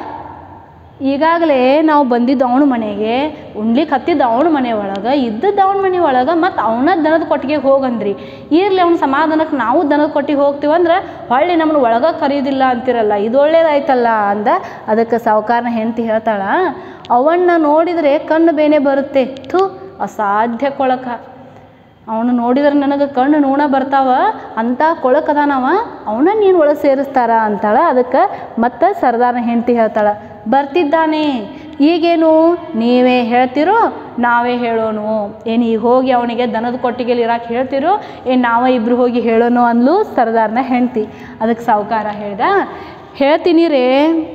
ಈಗಾಗಲೇ ನಾವು ಬಂದಿದ್ದು ಅವನ ಮನೆಗೆ, ಉಣ್ಲಿಕ್ಕೆ ಹತ್ತಿದ್ದು ಅವನ ಮನೆ ಒಳಗೆ, ಇದ್ದದ್ದು ಅವನ ಮನೆ ಒಳಗೆ, ಮತ್ತು ಅವನ ದನದ ಕೊಟ್ಟಿಗೆ ಹೋಗಂದ್ರಿ. ಇರಲಿ ಅವ್ನ ಸಮಾಧಾನಕ್ಕೆ ನಾವು ದನದ ಕೊಟ್ಟಿಗೆ ಹೋಗ್ತೀವಂದ್ರೆ ಹೊಳ್ಳಿ ನಮ್ಮನ್ನು ಒಳಗೆ ಕರೆಯೋದಿಲ್ಲ ಅಂತಿರಲ್ಲ, ಇದು ಒಳ್ಳೇದಾಯ್ತಲ್ಲ ಅಂದ. ಅದಕ್ಕೆ ಸಾವುಕಾರನ ಹೆಂಡತಿ ಹೇಳ್ತಾಳ, ಅವನ್ನ ನೋಡಿದರೆ ಕಣ್ಣು ಬೇನೆ ಬರುತ್ತೆ, ಥೂ ಅಸಾಧ್ಯ ಕೊಳಕ, ಅವನು ನೋಡಿದ್ರೆ ನನಗೆ ಕಣ್ಣು ನೂಣ ಬರ್ತಾವ, ಅಂಥ ಕೊಳಕದಾನವ, ಅವನ ನೀನು ಒಳಗೆ ಸೇರಿಸ್ತಾರ ಅಂತಾಳ. ಅದಕ್ಕೆ ಮತ್ತು ಸರ್ದಾರ್ನ ಹೆಂಡತಿ ಹೇಳ್ತಾಳೆ, ಬರ್ತಿದ್ದಾನೆ, ಈಗೇನು ನೀವೇ ಹೇಳ್ತಿರೋ ನಾವೇ ಹೇಳೋನು, ಏನು ಈಗ ಹೋಗಿ ಅವನಿಗೆ ದನದ ಕೊಟ್ಟಿಗೆಯಲ್ಲಿ ಇರಾಕೆ ಹೇಳ್ತಿರೋ, ಏನು ನಾವೇ ಇಬ್ಬರು ಹೋಗಿ ಹೇಳೋನು ಅಂದ್ಲು ಸರ್ದಾರ್ನ ಹೆಂಡತಿ. ಅದಕ್ಕೆ ಸಾವುಕಾರ ಹೇಳ್ದ, ಹೇಳ್ತೀನಿ ರೇ.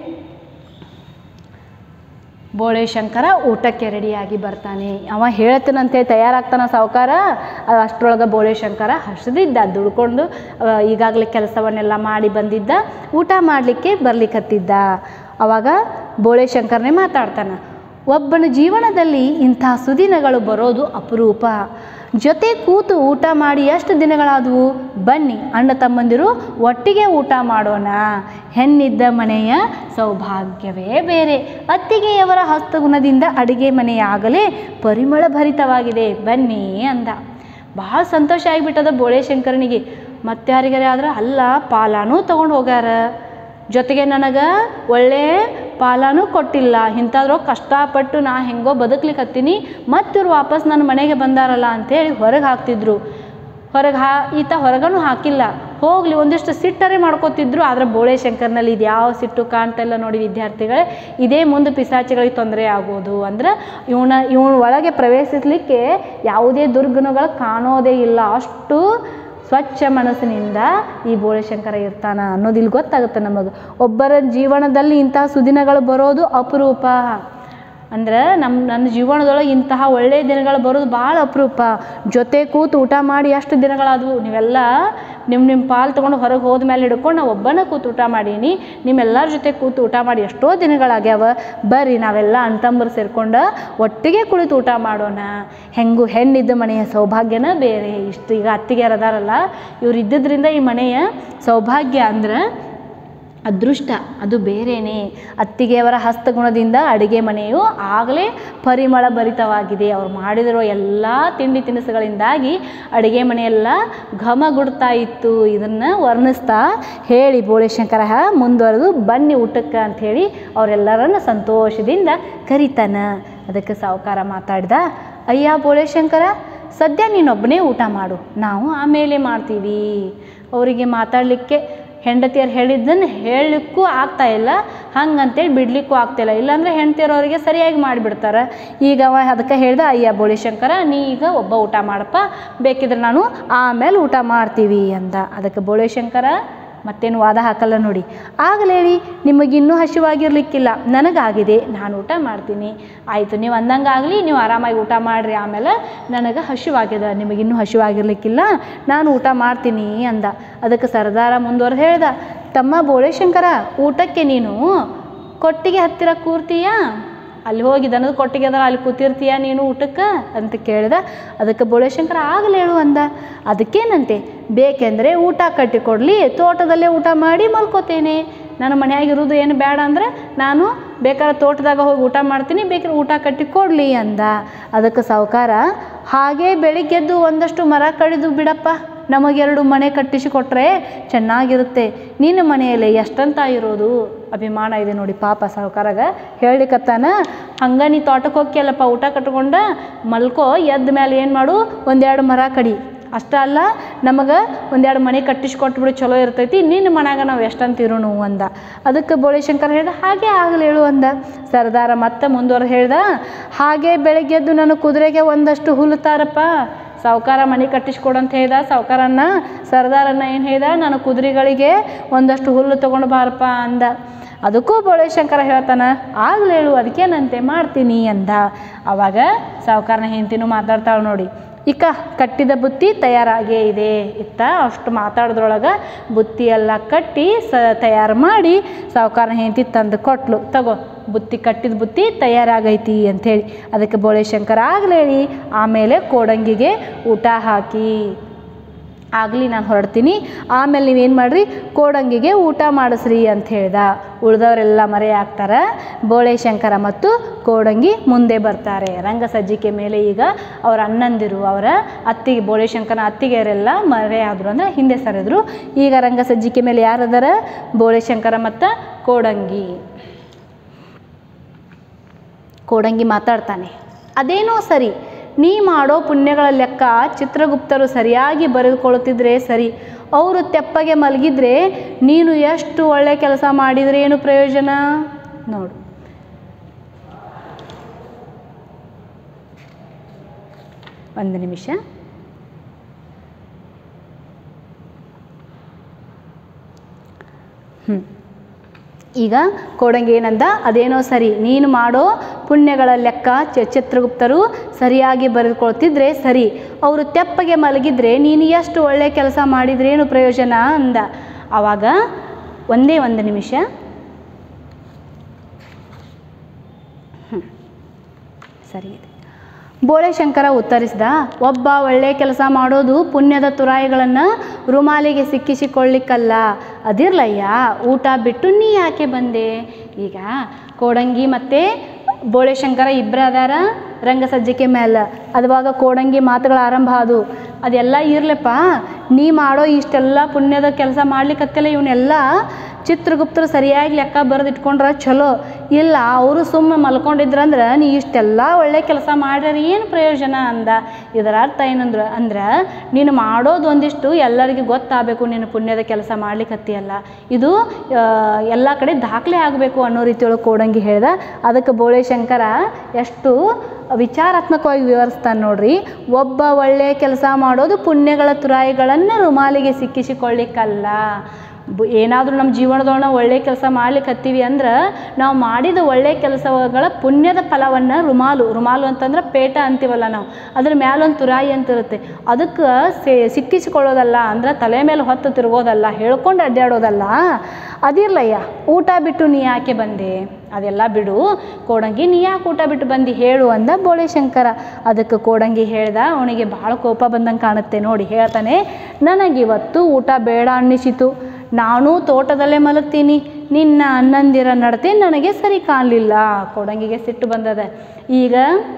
ಬೋಳೇಶಂಕರ ಊಟಕ್ಕೆ ರೆಡಿಯಾಗಿ ಬರ್ತಾನೆ. ಅವ ಹೇಳ್ತಾನಂತೆ ತಯಾರಾಗ್ತಾನೆ ಸಾವುಕಾರ. ಅಷ್ಟರೊಳಗೆ ಬೋಳೇಶಂಕರ ಹಸಿದಿದ್ದ, ದುಡ್ಕೊಂಡು ಈಗಾಗಲೇ ಕೆಲಸವನ್ನೆಲ್ಲ ಮಾಡಿ ಬಂದಿದ್ದ, ಊಟ ಮಾಡಲಿಕ್ಕೆ ಬರ್ಲಿಕ್ಕತ್ತಿದ್ದ. ಆವಾಗ ಬೋಳೇಶಂಕರನೇ ಮಾತಾಡ್ತಾನೆ, ಒಬ್ಬನ ಜೀವನದಲ್ಲಿ ಇಂಥ ಸುದಿನಗಳು ಬರೋದು ಅಪರೂಪ. ಜೊತೆ ಕೂತು ಊಟ ಮಾಡಿ ಎಷ್ಟು ದಿನಗಳಾದವು, ಬನ್ನಿ ಅಣ್ಣ ತಮ್ಮಂದಿರು ಒಟ್ಟಿಗೆ ಊಟ ಮಾಡೋಣ. ಹೆಣ್ಣಿದ್ದ ಮನೆಯ ಸೌಭಾಗ್ಯವೇ ಬೇರೆ, ಅತ್ತಿಗೆಯವರ ಹಸ್ತಗುಣದಿಂದ ಅಡಿಗೆ ಮನೆಯಾಗಲೇ ಪರಿಮಳ ಭರಿತವಾಗಿದೆ, ಬನ್ನಿ ಅಂದ. ಭಾಳ ಸಂತೋಷ ಆಗಿಬಿಟ್ಟದ ಬೋಳೇಶಂಕರನಿಗೆ. ಮತ್ತಾರಿಗಾರೆ ಆದ್ರೆ ಅಲ್ಲ, ಪಾಲಾನೂ ತೊಗೊಂಡು ಹೋಗ್ಯಾರ, ಜೊತೆಗೆ ನನಗೆ ಒಳ್ಳೆ ಪಾಲನೂ ಕೊಟ್ಟಿಲ್ಲ, ಇಂಥದ್ರೂ ಕಷ್ಟಪಟ್ಟು ನಾ ಹೆಂಗೋ ಬದುಕ್ಲಿಕ್ಕೆ ಹತ್ತೀನಿ, ಮತ್ತಿವ್ರು ವಾಪಸ್ ನನ್ನ ಮನೆಗೆ ಬಂದಾರಲ್ಲ ಅಂಥೇಳಿ ಹೊರಗೆ ಹಾಕ್ತಿದ್ರು. ಹೊರಗೆ ಹಾ ಈತ ಹೊರಗನೂ ಹಾಕಿಲ್ಲ, ಹೋಗಲಿ ಒಂದಿಷ್ಟು ಸಿಟ್ಟರೆ ಮಾಡ್ಕೋತಿದ್ರು. ಆದರೆ ಬೋಳೇಶಂಕರ್ನಲ್ಲಿ ಇದು ಯಾವ ಸಿಟ್ಟು ಕಾಣ್ತಾ ಇಲ್ಲ ನೋಡಿ ವಿದ್ಯಾರ್ಥಿಗಳೇ. ಇದೇ ಮುಂದೆ ಪಿಸಾಚಿಗಳಿಗೆ ತೊಂದರೆ ಆಗೋದು. ಅಂದ್ರೆ ಇವನ ಇವನ ಒಳಗೆ ಪ್ರವೇಶಿಸಲಿಕ್ಕೆ ಯಾವುದೇ ದುರ್ಗುಣಗಳು ಕಾಣೋದೇ ಇಲ್ಲ, ಅಷ್ಟು ಸ್ವಚ್ಛ ಮನಸ್ಸಿನಿಂದ ಈ ಬೋಳೇಶಂಕರ ಇರ್ತಾನ ಅನ್ನೋದು ಇಲ್ಲಿ ಗೊತ್ತಾಗುತ್ತೆ ನಮಗೆ. ಒಬ್ಬರ ಜೀವನದಲ್ಲಿ ಇಂಥ ಸುದಿನಗಳು ಬರೋದು ಅಪರೂಪ. ಅಂದ್ರೆ ನಮ್ಮ ನನ್ನ ಜೀವನದೊಳಗೆ ಇಂತಹ ಒಳ್ಳೆಯ ದಿನಗಳು ಬರೋದು ಭಾಳ ಅಪರೂಪ. ಜೊತೆ ಕೂತು ಊಟ ಮಾಡಿ ಎಷ್ಟು ದಿನಗಳಾದವು. ನೀವೆಲ್ಲ ನಿಮ್ಮ ನಿಮ್ಮ ಪಾಲು ತೊಗೊಂಡು ಹೊರಗೆ ಹೋದ ಮೇಲೆ ಹಿಡ್ಕೊಂಡು ನಾವು ಒಬ್ಬನೇ ಕೂತು ಊಟ ಮಾಡೀನಿ. ನಿಮ್ಮೆಲ್ಲರ ಜೊತೆ ಕೂತು ಊಟ ಮಾಡಿ ಎಷ್ಟೋ ದಿನಗಳಾಗ್ಯಾವ. ಬರ್ರಿ ನಾವೆಲ್ಲ ಅಣ್ತಂಬರು ಸೇರ್ಕೊಂಡು ಒಟ್ಟಿಗೆ ಕುಳಿತು ಊಟ ಮಾಡೋಣ. ಹೆಂಗೂ ಹೆಣ್ಣಿದ್ದ ಮನೆಯ ಸೌಭಾಗ್ಯನ ಬೇರೆ. ಇಷ್ಟು ಈಗ ಅತ್ತಿಗೆಯರು ಅದಾರಲ್ಲ, ಇವ್ರು ಇದ್ದಿದ್ದರಿಂದ ಈ ಮನೆಯ ಸೌಭಾಗ್ಯ ಅಂದ್ರೆ ಅದೃಷ್ಟ ಅದು ಬೇರೆಯೇ. ಅತ್ತಿಗೆಯವರ ಹಸ್ತಗುಣದಿಂದ ಅಡುಗೆ ಮನೆಯು ಆಗಲೇ ಪರಿಮಳ ಭರಿತವಾಗಿದೆ. ಅವ್ರು ಮಾಡಿದಿರೋ ಎಲ್ಲ ತಿಂಡಿ ತಿನಿಸುಗಳಿಂದಾಗಿ ಅಡುಗೆ ಮನೆಯೆಲ್ಲ ಘಮಗುಡ್ತಾ ಇತ್ತು. ಇದನ್ನು ವರ್ಣಿಸ್ತಾ ಹೇಳಿ ಬೋಳೆಶಂಕರ ಮುಂದುವರೆದು ಬನ್ನಿ ಊಟಕ್ಕೆ ಅಂಥೇಳಿ ಅವರೆಲ್ಲರನ್ನು ಸಂತೋಷದಿಂದ ಕರಿತಾನ. ಅದಕ್ಕೆ ಸಾವುಕಾರ ಮಾತಾಡ್ದ, ಅಯ್ಯ ಬೋಳೆಶಂಕರ, ಸದ್ಯ ನೀನೊಬ್ಬನೇ ಊಟ ಮಾಡು, ನಾವು ಆಮೇಲೆ ಮಾಡ್ತೀವಿ. ಅವರಿಗೆ ಮಾತಾಡಲಿಕ್ಕೆ ಹೆಂಡತಿಯರು ಹೇಳಿದ್ದನ್ನು ಹೇಳಲಿಕ್ಕೂ ಆಗ್ತಾಯಿಲ್ಲ, ಹಂಗಂತೇಳಿ ಬಿಡಲಿಕ್ಕೂ ಆಗ್ತಾಯಿಲ್ಲ. ಇಲ್ಲಾಂದರೆ ಹೆಂಡತಿಯರವರಿಗೆ ಸರಿಯಾಗಿ ಮಾಡಿಬಿಡ್ತಾರೆ. ಈಗ ಅವ ಅದಕ್ಕೆ ಹೇಳ್ದೆ, ಅಯ್ಯ ಬೋಳೆಶಂಕರ, ನೀ ಈಗ ಒಬ್ಬ ಊಟ ಮಾಡಪ್ಪ, ಬೇಕಿದ್ರೆ ನಾನು ಆಮೇಲೆ ಊಟ ಮಾಡ್ತೀವಿ ಅಂದ. ಅದಕ್ಕೆ ಬೋಳೆಶಂಕರ ಮತ್ತೇನು ವಾದ ಹಾಕಲ್ಲ ನೋಡಿ. ಆಗಲೇ ಹೇಳಿ, ನಿಮಗಿನ್ನೂ ಹಸಿವಾಗಿರ್ಲಿಕ್ಕಿಲ್ಲ, ನನಗಾಗಿದೆ, ನಾನು ಊಟ ಮಾಡ್ತೀನಿ. ಆಯಿತು, ನೀವು ಅಂದಂಗೆ ಆಗಲಿ, ನೀವು ಆರಾಮಾಗಿ ಊಟ ಮಾಡಿರಿ, ಆಮೇಲೆ ನನಗೆ ಹಸಿವಾಗಿದೆ, ನಿಮಗಿನ್ನೂ ಹಸಿವಾಗಿರ್ಲಿಕ್ಕಿಲ್ಲ, ನಾನು ಊಟ ಮಾಡ್ತೀನಿ ಅಂದ. ಅದಕ್ಕೆ ಸರ್ದಾರ ಮುಂದುವರೆದು ಹೇಳ್ದ, ತಮ್ಮ ಬೋಳೆಶಂಕರ, ಊಟಕ್ಕೆ ನೀನು ಕೊಟ್ಟಿಗೆ ಹತ್ತಿರ ಕೂರ್ತೀಯಾ? ಅಲ್ಲಿ ಹೋಗಿ ದನದ ಕೊಟ್ಟಿಗೆ ಅದರ ಅಲ್ಲಿ ಕೂತಿರ್ತೀಯ ನೀನು ಊಟಕ್ಕೆ ಅಂತ ಕೇಳ್ದ. ಅದಕ್ಕೆ ಬೋಳೆಶಂಕರ ಆಗಲೇ ಹೇಳು ಅಂದ. ಅದಕ್ಕೇನಂತೆ, ಬೇಕೆಂದರೆ ಊಟ ಕಟ್ಟಿಕೊಡಲಿ, ತೋಟದಲ್ಲೇ ಊಟ ಮಾಡಿ ಮಲ್ಕೋತೇನೆ. ನಾನು ಮನೆಯಾಗಿರೋದು ಏನು ಬೇಡ ಅಂದರೆ ನಾನು ಬೇಕಾದ್ರೆ ತೋಟದಾಗ ಹೋಗಿ ಊಟ ಮಾಡ್ತೀನಿ, ಬೇಕಾದ್ರೆ ಊಟ ಕಟ್ಟಿ ಕೊಡಲಿ ಅಂದ. ಅದಕ್ಕೆ ಸಾವುಕಾರ, ಹಾಗೇ ಬೆಳಿಗ್ಗೆದ್ದು ಒಂದಷ್ಟು ಮರ ಕಡಿದು ಬಿಡಪ್ಪ, ನಮಗೆರಡು ಮನೆ ಕಟ್ಟಿಸಿ ಕೊಟ್ಟರೆ ಚೆನ್ನಾಗಿರುತ್ತೆ. ನಿನ್ನ ಮನೆಯಲ್ಲಿ ಎಷ್ಟಂತ ಇರೋದು ಅಭಿಮಾನ ಇದೆ ನೋಡಿ. ಪಾಪ ಸಾವುಕಾರಾಗ ಹೇಳಿಕತ್ತಾನ, ಹಂಗೆ ನೀ ತೋಟಕ್ಕೆ ಹೋಗ್ಯಲ್ಲಪ್ಪ, ಊಟ ಕಟ್ಕೊಂಡ ಮಲ್ಕೋ, ಎದ್ದ ಮೇಲೆ ಏನು ಮಾಡು, ಒಂದೆರಡು ಮರ ಕಡಿ, ಅಷ್ಟೇ ಅಲ್ಲ ನಮಗೆ ಒಂದೆರಡು ಮನೆ ಕಟ್ಟಿಸಿ ಕೊಟ್ಬಿಡು, ಚಲೋ ಇರ್ತೈತಿ, ನಿನ್ನ ಮನ್ಯಾಗ ನಾವು ಎಷ್ಟಂತ ಇರೋನು ಅಂದ. ಅದಕ್ಕೆ ಬೋಳೆಶಂಕರ ಹೇಳ್ದ, ಹಾಗೆ ಆಗಲಿ ಹೇಳು ಅಂದ. ಸರ್ದಾರ ಮತ್ತೆ ಮುಂದುವರೆದು ಹೇಳ್ದ, ಹಾಗೆ ಬೆಳಗ್ಗೆದ್ದು ನನ್ನ ಕುದುರೆಗೆ ಒಂದಷ್ಟು ಹುಲ್ಲು ತಾರಪ್ಪ. ಸಾವುಕಾರ ಮನೆ ಕಟ್ಟಿಸ್ಕೊಡಂತ ಹೇಳ್ದ. ಸಾವುಕಾರನ್ನ ಸರ್ದಾರನ್ನ ಏನು ಹೇಳ್ದ, ನಾನು ಕುದುರೆಗಳಿಗೆ ಒಂದಷ್ಟು ಹುಲ್ಲು ತೊಗೊಂಡು ಬಾರಪ್ಪ ಅಂದ. ಅದಕ್ಕೂ ಬೋಳೆಶಂಕರ ಹೇಳ್ತಾನೆ, ಆಗಲೇ ಹೇಳು, ಅದಕ್ಕೇನಂತೆ ಮಾಡ್ತೀನಿ ಅಂದ. ಆವಾಗ ಸಾವುಕಾರನ ಹೆಂಡತಿನೂ ಮಾತಾಡ್ತಾಳೆ ನೋಡಿ. ಇಕ್ಕ ಕಟ್ಟಿದ ಬುತ್ತಿ ತಯಾರಾಗೇ ಇದೆ. ಇತ್ತ ಅಷ್ಟು ಮಾತಾಡಿದ್ರೊಳಗೆ ಬುತ್ತಿ ಎಲ್ಲ ಕಟ್ಟಿ ಸ ತಯಾರು ಮಾಡಿ ಸಾವುಕಾರನ ಹೆಂಡತಿ ತಂದು ಕೊಟ್ಲು. ತಗೋ, ಬುತ್ತಿ ಕಟ್ಟಿದ ಬುತ್ತಿ ತಯಾರಾಗೈತಿ ಅಂಥೇಳಿ. ಅದಕ್ಕೆ ಬೋಳೆಶಂಕರ ಆಗಲೇ ಹೇಳಿ ಆಮೇಲೆ ಕೋಡಂಗಿಗೆ ಊಟ ಹಾಕಿ, ಆಗಲಿ ನಾನು ಹೊರಡ್ತೀನಿ, ಆಮೇಲೆ ನೀವೇನು ಮಾಡಿರಿ, ಕೋಡಂಗಿಗೆ ಊಟ ಮಾಡಿಸ್ರಿ ಅಂತ ಹೇಳ್ದ. ಉಳಿದವರೆಲ್ಲ ಮರೆ ಆಗ್ತಾರೆ. ಬೋಳೆಶಂಕರ ಮತ್ತು ಕೋಡಂಗಿ ಮುಂದೆ ಬರ್ತಾರೆ. ರಂಗ ಸಜ್ಜಿಕೆ ಮೇಲೆ ಈಗ ಅವರ ಅಣ್ಣಂದಿರು, ಅವರ ಅತ್ತಿಗೆ, ಬೋಳೆಶಂಕರನ ಅತ್ತಿಗೆಯರೆಲ್ಲ ಮರೆ ಆದರು, ಅಂದರೆ ಹಿಂದೆ ಸರಿದ್ರು. ಈಗ ರಂಗ ಸಜ್ಜಿಕೆ ಮೇಲೆ ಯಾರದಾರ, ಬೋಳೆಶಂಕರ ಮತ್ತು ಕೋಡಂಗಿ. ಕೋಡಂಗಿ ಮಾತಾಡ್ತಾನೆ, ಅದೇನೋ ಸರಿ, ನೀ ಮಾಡೋ ಪುಣ್ಯಗಳ ಲೆಕ್ಕ ಚಿತ್ರಗುಪ್ತರು ಸರಿಯಾಗಿ ಬರೆದುಕೊಳ್ಳುತ್ತಿದ್ರೆ ಸರಿ, ಅವರು ತೆಪ್ಪಗೆ ಮಲಗಿದ್ರೆ ನೀನು ಎಷ್ಟು ಒಳ್ಳೆ ಕೆಲಸ ಮಾಡಿದರೆ ಏನು ಪ್ರಯೋಜನ ನೋಡು. ಒಂದು ನಿಮಿಷ. ಹ್ಞೂ ಈಗ ಕೋಡಂಗಿ ಏನಂದ, ಅದೇನೋ ಸರಿ, ನೀನು ಮಾಡೋ ಪುಣ್ಯಗಳ ಲೆಕ್ಕ ಚ ಚಿತ್ರಗುಪ್ತರು ಸರಿಯಾಗಿ ಬರೆದುಕೊಳ್ತಿದ್ರೆ ಸರಿ, ಅವರು ತೆಪ್ಪಗೆ ಮಲಗಿದ್ರೆ ನೀನು ಎಷ್ಟು ಒಳ್ಳೆ ಕೆಲಸ ಮಾಡಿದ್ರೇನು ಪ್ರಯೋಜನ ಅಂದ. ಆವಾಗ ಒಂದೇ ಒಂದು ನಿಮಿಷ. ಹ್ಞೂ ಸರಿ ಇದೆ. ಬೋಳೆಶಂಕರ ಉತ್ತರಿಸಿದ, ಒಬ್ಬ ಒಳ್ಳೆ ಕೆಲಸ ಮಾಡೋದು ಪುಣ್ಯದ ತುರಾಯಿಗಳನ್ನು ರುಮಾಲಿಗೆ ಸಿಕ್ಕಿಸಿಕೊಳ್ಳಿಕ್ಕಲ್ಲ. ಅದಿರ್ಲಯ್ಯ, ಊಟ ಬಿಟ್ಟು ನೀ ಯಾಕೆ ಬಂದೆ? ಈಗ ಕೋಡಂಗಿ ಮತ್ತು ಬೋಳೆಶಂಕರ ಇಬ್ಬರು ಅದಾರ ರಂಗ ಸಜ್ಜಿಕೆ ಮೇಲೆ. ಅದುವಾಗ ಕೋಡಂಗಿ ಮಾತುಗಳು ಆರಂಭ ಆದವು. ಅದೆಲ್ಲ ಇರಲಪ್ಪ, ನೀ ಮಾಡೋ ಇಷ್ಟೆಲ್ಲ ಪುಣ್ಯದ ಕೆಲಸ ಮಾಡ್ಲಿಕ್ಕತ್ತಿಲ್ಲ, ಇವನ್ನೆಲ್ಲ ಚಿತ್ರಗುಪ್ತರು ಸರಿಯಾಗಿ ಲೆಕ್ಕ ಬರೆದಿಟ್ಕೊಂಡ್ರೆ ಚಲೋ. ಇಲ್ಲ, ಅವರು ಸುಮ್ಮನೆ ಮಲ್ಕೊಂಡಿದ್ರಂದ್ರೆ ನೀ ಇಷ್ಟೆಲ್ಲ ಒಳ್ಳೆ ಕೆಲಸ ಮಾಡ್ಯಾರ ಏನು ಪ್ರಯೋಜನ ಅಂದ. ಇದರ ಅರ್ಥ ಏನಂದ್ರೆ ಅಂದ್ರೆ ನೀನು ಮಾಡೋದು ಒಂದಿಷ್ಟು ಎಲ್ಲರಿಗೂ ಗೊತ್ತಾಗಬೇಕು, ನೀನು ಪುಣ್ಯದ ಕೆಲಸ ಮಾಡ್ಲಿಕ್ಕತ್ತಿಯಲ್ಲ, ಇದು ಎಲ್ಲ ಕಡೆ ದಾಖಲೆ ಆಗಬೇಕು ಅನ್ನೋ ರೀತಿಯೊಳಗೆ ಕೋಡಂಗಿ ಹೇಳ್ದ. ಅದಕ್ಕೆ ಬೋಳೆಶಂಕರ ಎಷ್ಟು ವಿಚಾರಾತ್ಮಕವಾಗಿ ವಿವರಿಸ್ತಾನೆ ನೋಡ್ರಿ. ಒಬ್ಬ ಒಳ್ಳೆಯ ಕೆಲಸ ಮಾಡೋದು ಪುಣ್ಯಗಳ ತುರಾಯಿಗಳನ್ನು ರುಮಾಲಿಗೆ ಸಿಕ್ಕಿಸಿಕೊಳ್ಳಿಕ್ಕಲ್ಲ. ಏನಾದರೂ ನಮ್ಮ ಜೀವನದೊಳಗೆ ನಾವು ಒಳ್ಳೆಯ ಕೆಲಸ ಮಾಡ್ಲಿಕ್ಕೆ ಹತ್ತೀವಿ ಅಂದ್ರೆ ನಾವು ಮಾಡಿದ ಒಳ್ಳೆಯ ಕೆಲಸಗಳ ಪುಣ್ಯದ ಫಲವನ್ನು ರುಮಾಲು ರುಮಾಲು ಅಂತಂದ್ರೆ ಪೇಟ ಅಂತೀವಲ್ಲ ನಾವು, ಅದ್ರ ಮ್ಯಾಲೊಂದು ತುರಾಯಿ ಅಂತ ಇರುತ್ತೆ, ಅದಕ್ಕೆ ಸೇ ಸಿಕ್ಕಿಸಿಕೊಳ್ಳೋದಲ್ಲ, ಅಂದ್ರೆ ತಲೆ ಮೇಲೆ ಹೊತ್ತು ತಿರುಗೋದಲ್ಲ, ಹೇಳ್ಕೊಂಡು ಅಡ್ಡಾಡೋದಲ್ಲ. ಅದಿರ್ಲಯ್ಯ, ಊಟ ಬಿಟ್ಟು ನೀ ಯಾಕೆ ಬಂದೆ, ಅದೆಲ್ಲ ಬಿಡು ಕೋಡಂಗಿ, ನೀ ಯಾಕೆ ಊಟ ಬಿಟ್ಟು ಬಂದು ಹೇಳು ಅಂದ ಬೋಳೆಶಂಕರ. ಅದಕ್ಕೆ ಕೋಡಂಗಿ ಹೇಳ್ದ, ಅವನಿಗೆ ಭಾಳ ಕೋಪ ಬಂದಂಗೆ ಕಾಣುತ್ತೆ ನೋಡಿ. ಹೇಳ್ತಾನೆ, ನನಗಿವತ್ತು ಊಟ ಬೇಡ ಅನ್ನಿಸಿತು, ನಾನು ತೋಟದಲ್ಲೇ ಮಲಗ್ತೀನಿ, ನಿನ್ನ ಅಣ್ಣಂದಿರ ನಡತೆ ನನಗೆ ಸರಿ ಕಾಣಲಿಲ್ಲ. ಕೋಡಂಗಿಗೆ ಸಿಟ್ಟು ಬಂದದ. ಈಗ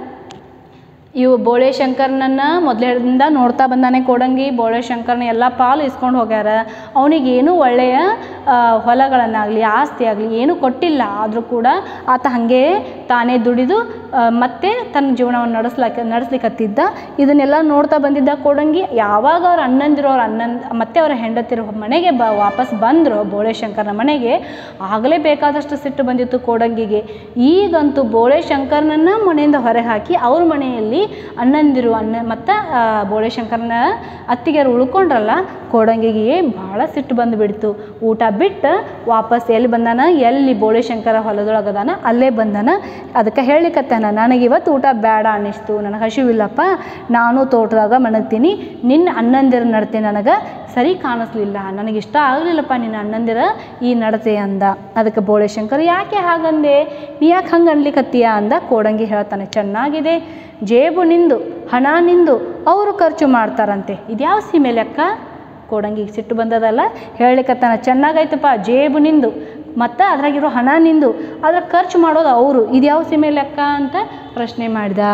ಇವು ಬೋಳೆಶಂಕರನನ್ನು ಮೊದಲಿಂದ ನೋಡ್ತಾ ಬಂದಾನೆ ಕೋಡಂಗಿ. ಬೋಳೆಶಂಕರನ ಎಲ್ಲ ಪಾಲು ಇಸ್ಕೊಂಡು ಹೋಗ್ಯಾರ, ಅವನಿಗೇನು ಒಳ್ಳೆಯ ಹೊಲಗಳನ್ನಾಗಲಿ ಆಸ್ತಿ ಆಗಲಿ ಏನೂ ಕೊಟ್ಟಿಲ್ಲ. ಆದರೂ ಕೂಡ ಆತ ಹಾಗೆ ತಾನೇ ದುಡಿದು ಮತ್ತೆ ತನ್ನ ಜೀವನವನ್ನು ನಡೆಸ್ಲಾಕ ನಡೆಸ್ಲಿಕ್ಕತ್ತಿದ್ದ. ಇದನ್ನೆಲ್ಲ ನೋಡ್ತಾ ಬಂದಿದ್ದ ಕೋಡಂಗಿ. ಯಾವಾಗ ಅವ್ರ ಅಣ್ಣಂದಿರೋ ಅವ್ರ ಅಣ್ಣಂದ ಮತ್ತೆ ಅವರ ಹೆಂಡತಿರೋ ಮನೆಗೆ ಬ ವಾಪಸ್ ಬಂದರು ಬೋಳೆಶಂಕರನ ಮನೆಗೆ, ಆಗಲೇ ಬೇಕಾದಷ್ಟು ಸಿಟ್ಟು ಬಂದಿತ್ತು ಕೋಡಂಗಿಗೆ. ಈಗಂತೂ ಬೋಳೆಶಂಕರನನ್ನು ಮನೆಯಿಂದ ಹೊರಗೆ ಹಾಕಿ ಅವ್ರ ಮನೆಯಲ್ಲಿ ಅಣ್ಣಂದಿರು ಅಣ್ಣ ಮತ್ತು ಬೋಳೆಶಂಕರನ ಅತ್ತಿಗೆರು ಉಳ್ಕೊಂಡ್ರಲ್ಲ, ಕೋಡಂಗಿಗೆ ಭಾಳ ಸಿಟ್ಟು ಬಂದುಬಿಡ್ತು. ಊಟ ಬಿಟ್ಟು ವಾಪಸ್ ಎಲ್ಲಿ ಬಂದಾನ, ಎಲ್ಲಿ ಬೋಳೆಶಂಕರ ಹೊಲದೊಳಗದಾನ ಅಲ್ಲೇ ಬಂದಾನ. ಅದಕ್ಕೆ ಹೇಳಿಕತ್ತಾನ, ನನಗಿವತ್ತು ಊಟ ಬೇಡ ಅನ್ನಿಸ್ತು, ನನಗೆ ಹಸಿವಿಲ್ಲಪ್ಪ, ನಾನು ತೋಟದಾಗ ಮಣಗ್ತೀನಿ, ನಿನ್ನ ಅಣ್ಣಂದಿರ ನಡತೆ ನನಗೆ ಸರಿ ಕಾಣಿಸ್ಲಿಲ್ಲ, ನನಗಿಷ್ಟ ಆಗಲಿಲ್ಲಪ್ಪ ನಿನ್ನ ಅಣ್ಣಂದಿರ ಈ ನಡತೆ ಅಂದ. ಅದಕ್ಕೆ ಬೋಳೆಶಂಕರ, ಯಾಕೆ ಹಾಗಂದೆ, ನೀ ಯಾಕೆ ಹಂಗೆ ಅನ್ಲಿಕ್ಕತ್ತೀಯ ಅಂದ. ಕೋಡಂಗಿ ಹೇಳ್ತಾನೆ, ಚೆನ್ನಾಗಿದೆ, ಜೇಬು ನಿಂದು ಹಣ ನಿಂದು ಅವರು ಖರ್ಚು ಮಾಡ್ತಾರಂತೆ, ಇದ್ಯಾವ ಸೀಮೆ ಲೆಕ್ಕ. ಕೋಡಂಗಿಗೆ ಸಿಟ್ಟು ಬಂದದಲ್ಲ, ಹೇಳಲಿಕ್ಕತ್ತಾನ, ಚೆನ್ನಾಗೈತಪ್ಪ, ಜೇಬು ನಿಂದು ಮತ್ತು ಅದ್ರಾಗಿರೋ ಹಣ ನಿಂದು, ಅದ್ರ ಖರ್ಚು ಮಾಡೋದು ಅವರು, ಇದ್ಯಾವ ಸೀಮೆ ಲೆಕ್ಕ ಅಂತ ಪ್ರಶ್ನೆ ಮಾಡಿದ.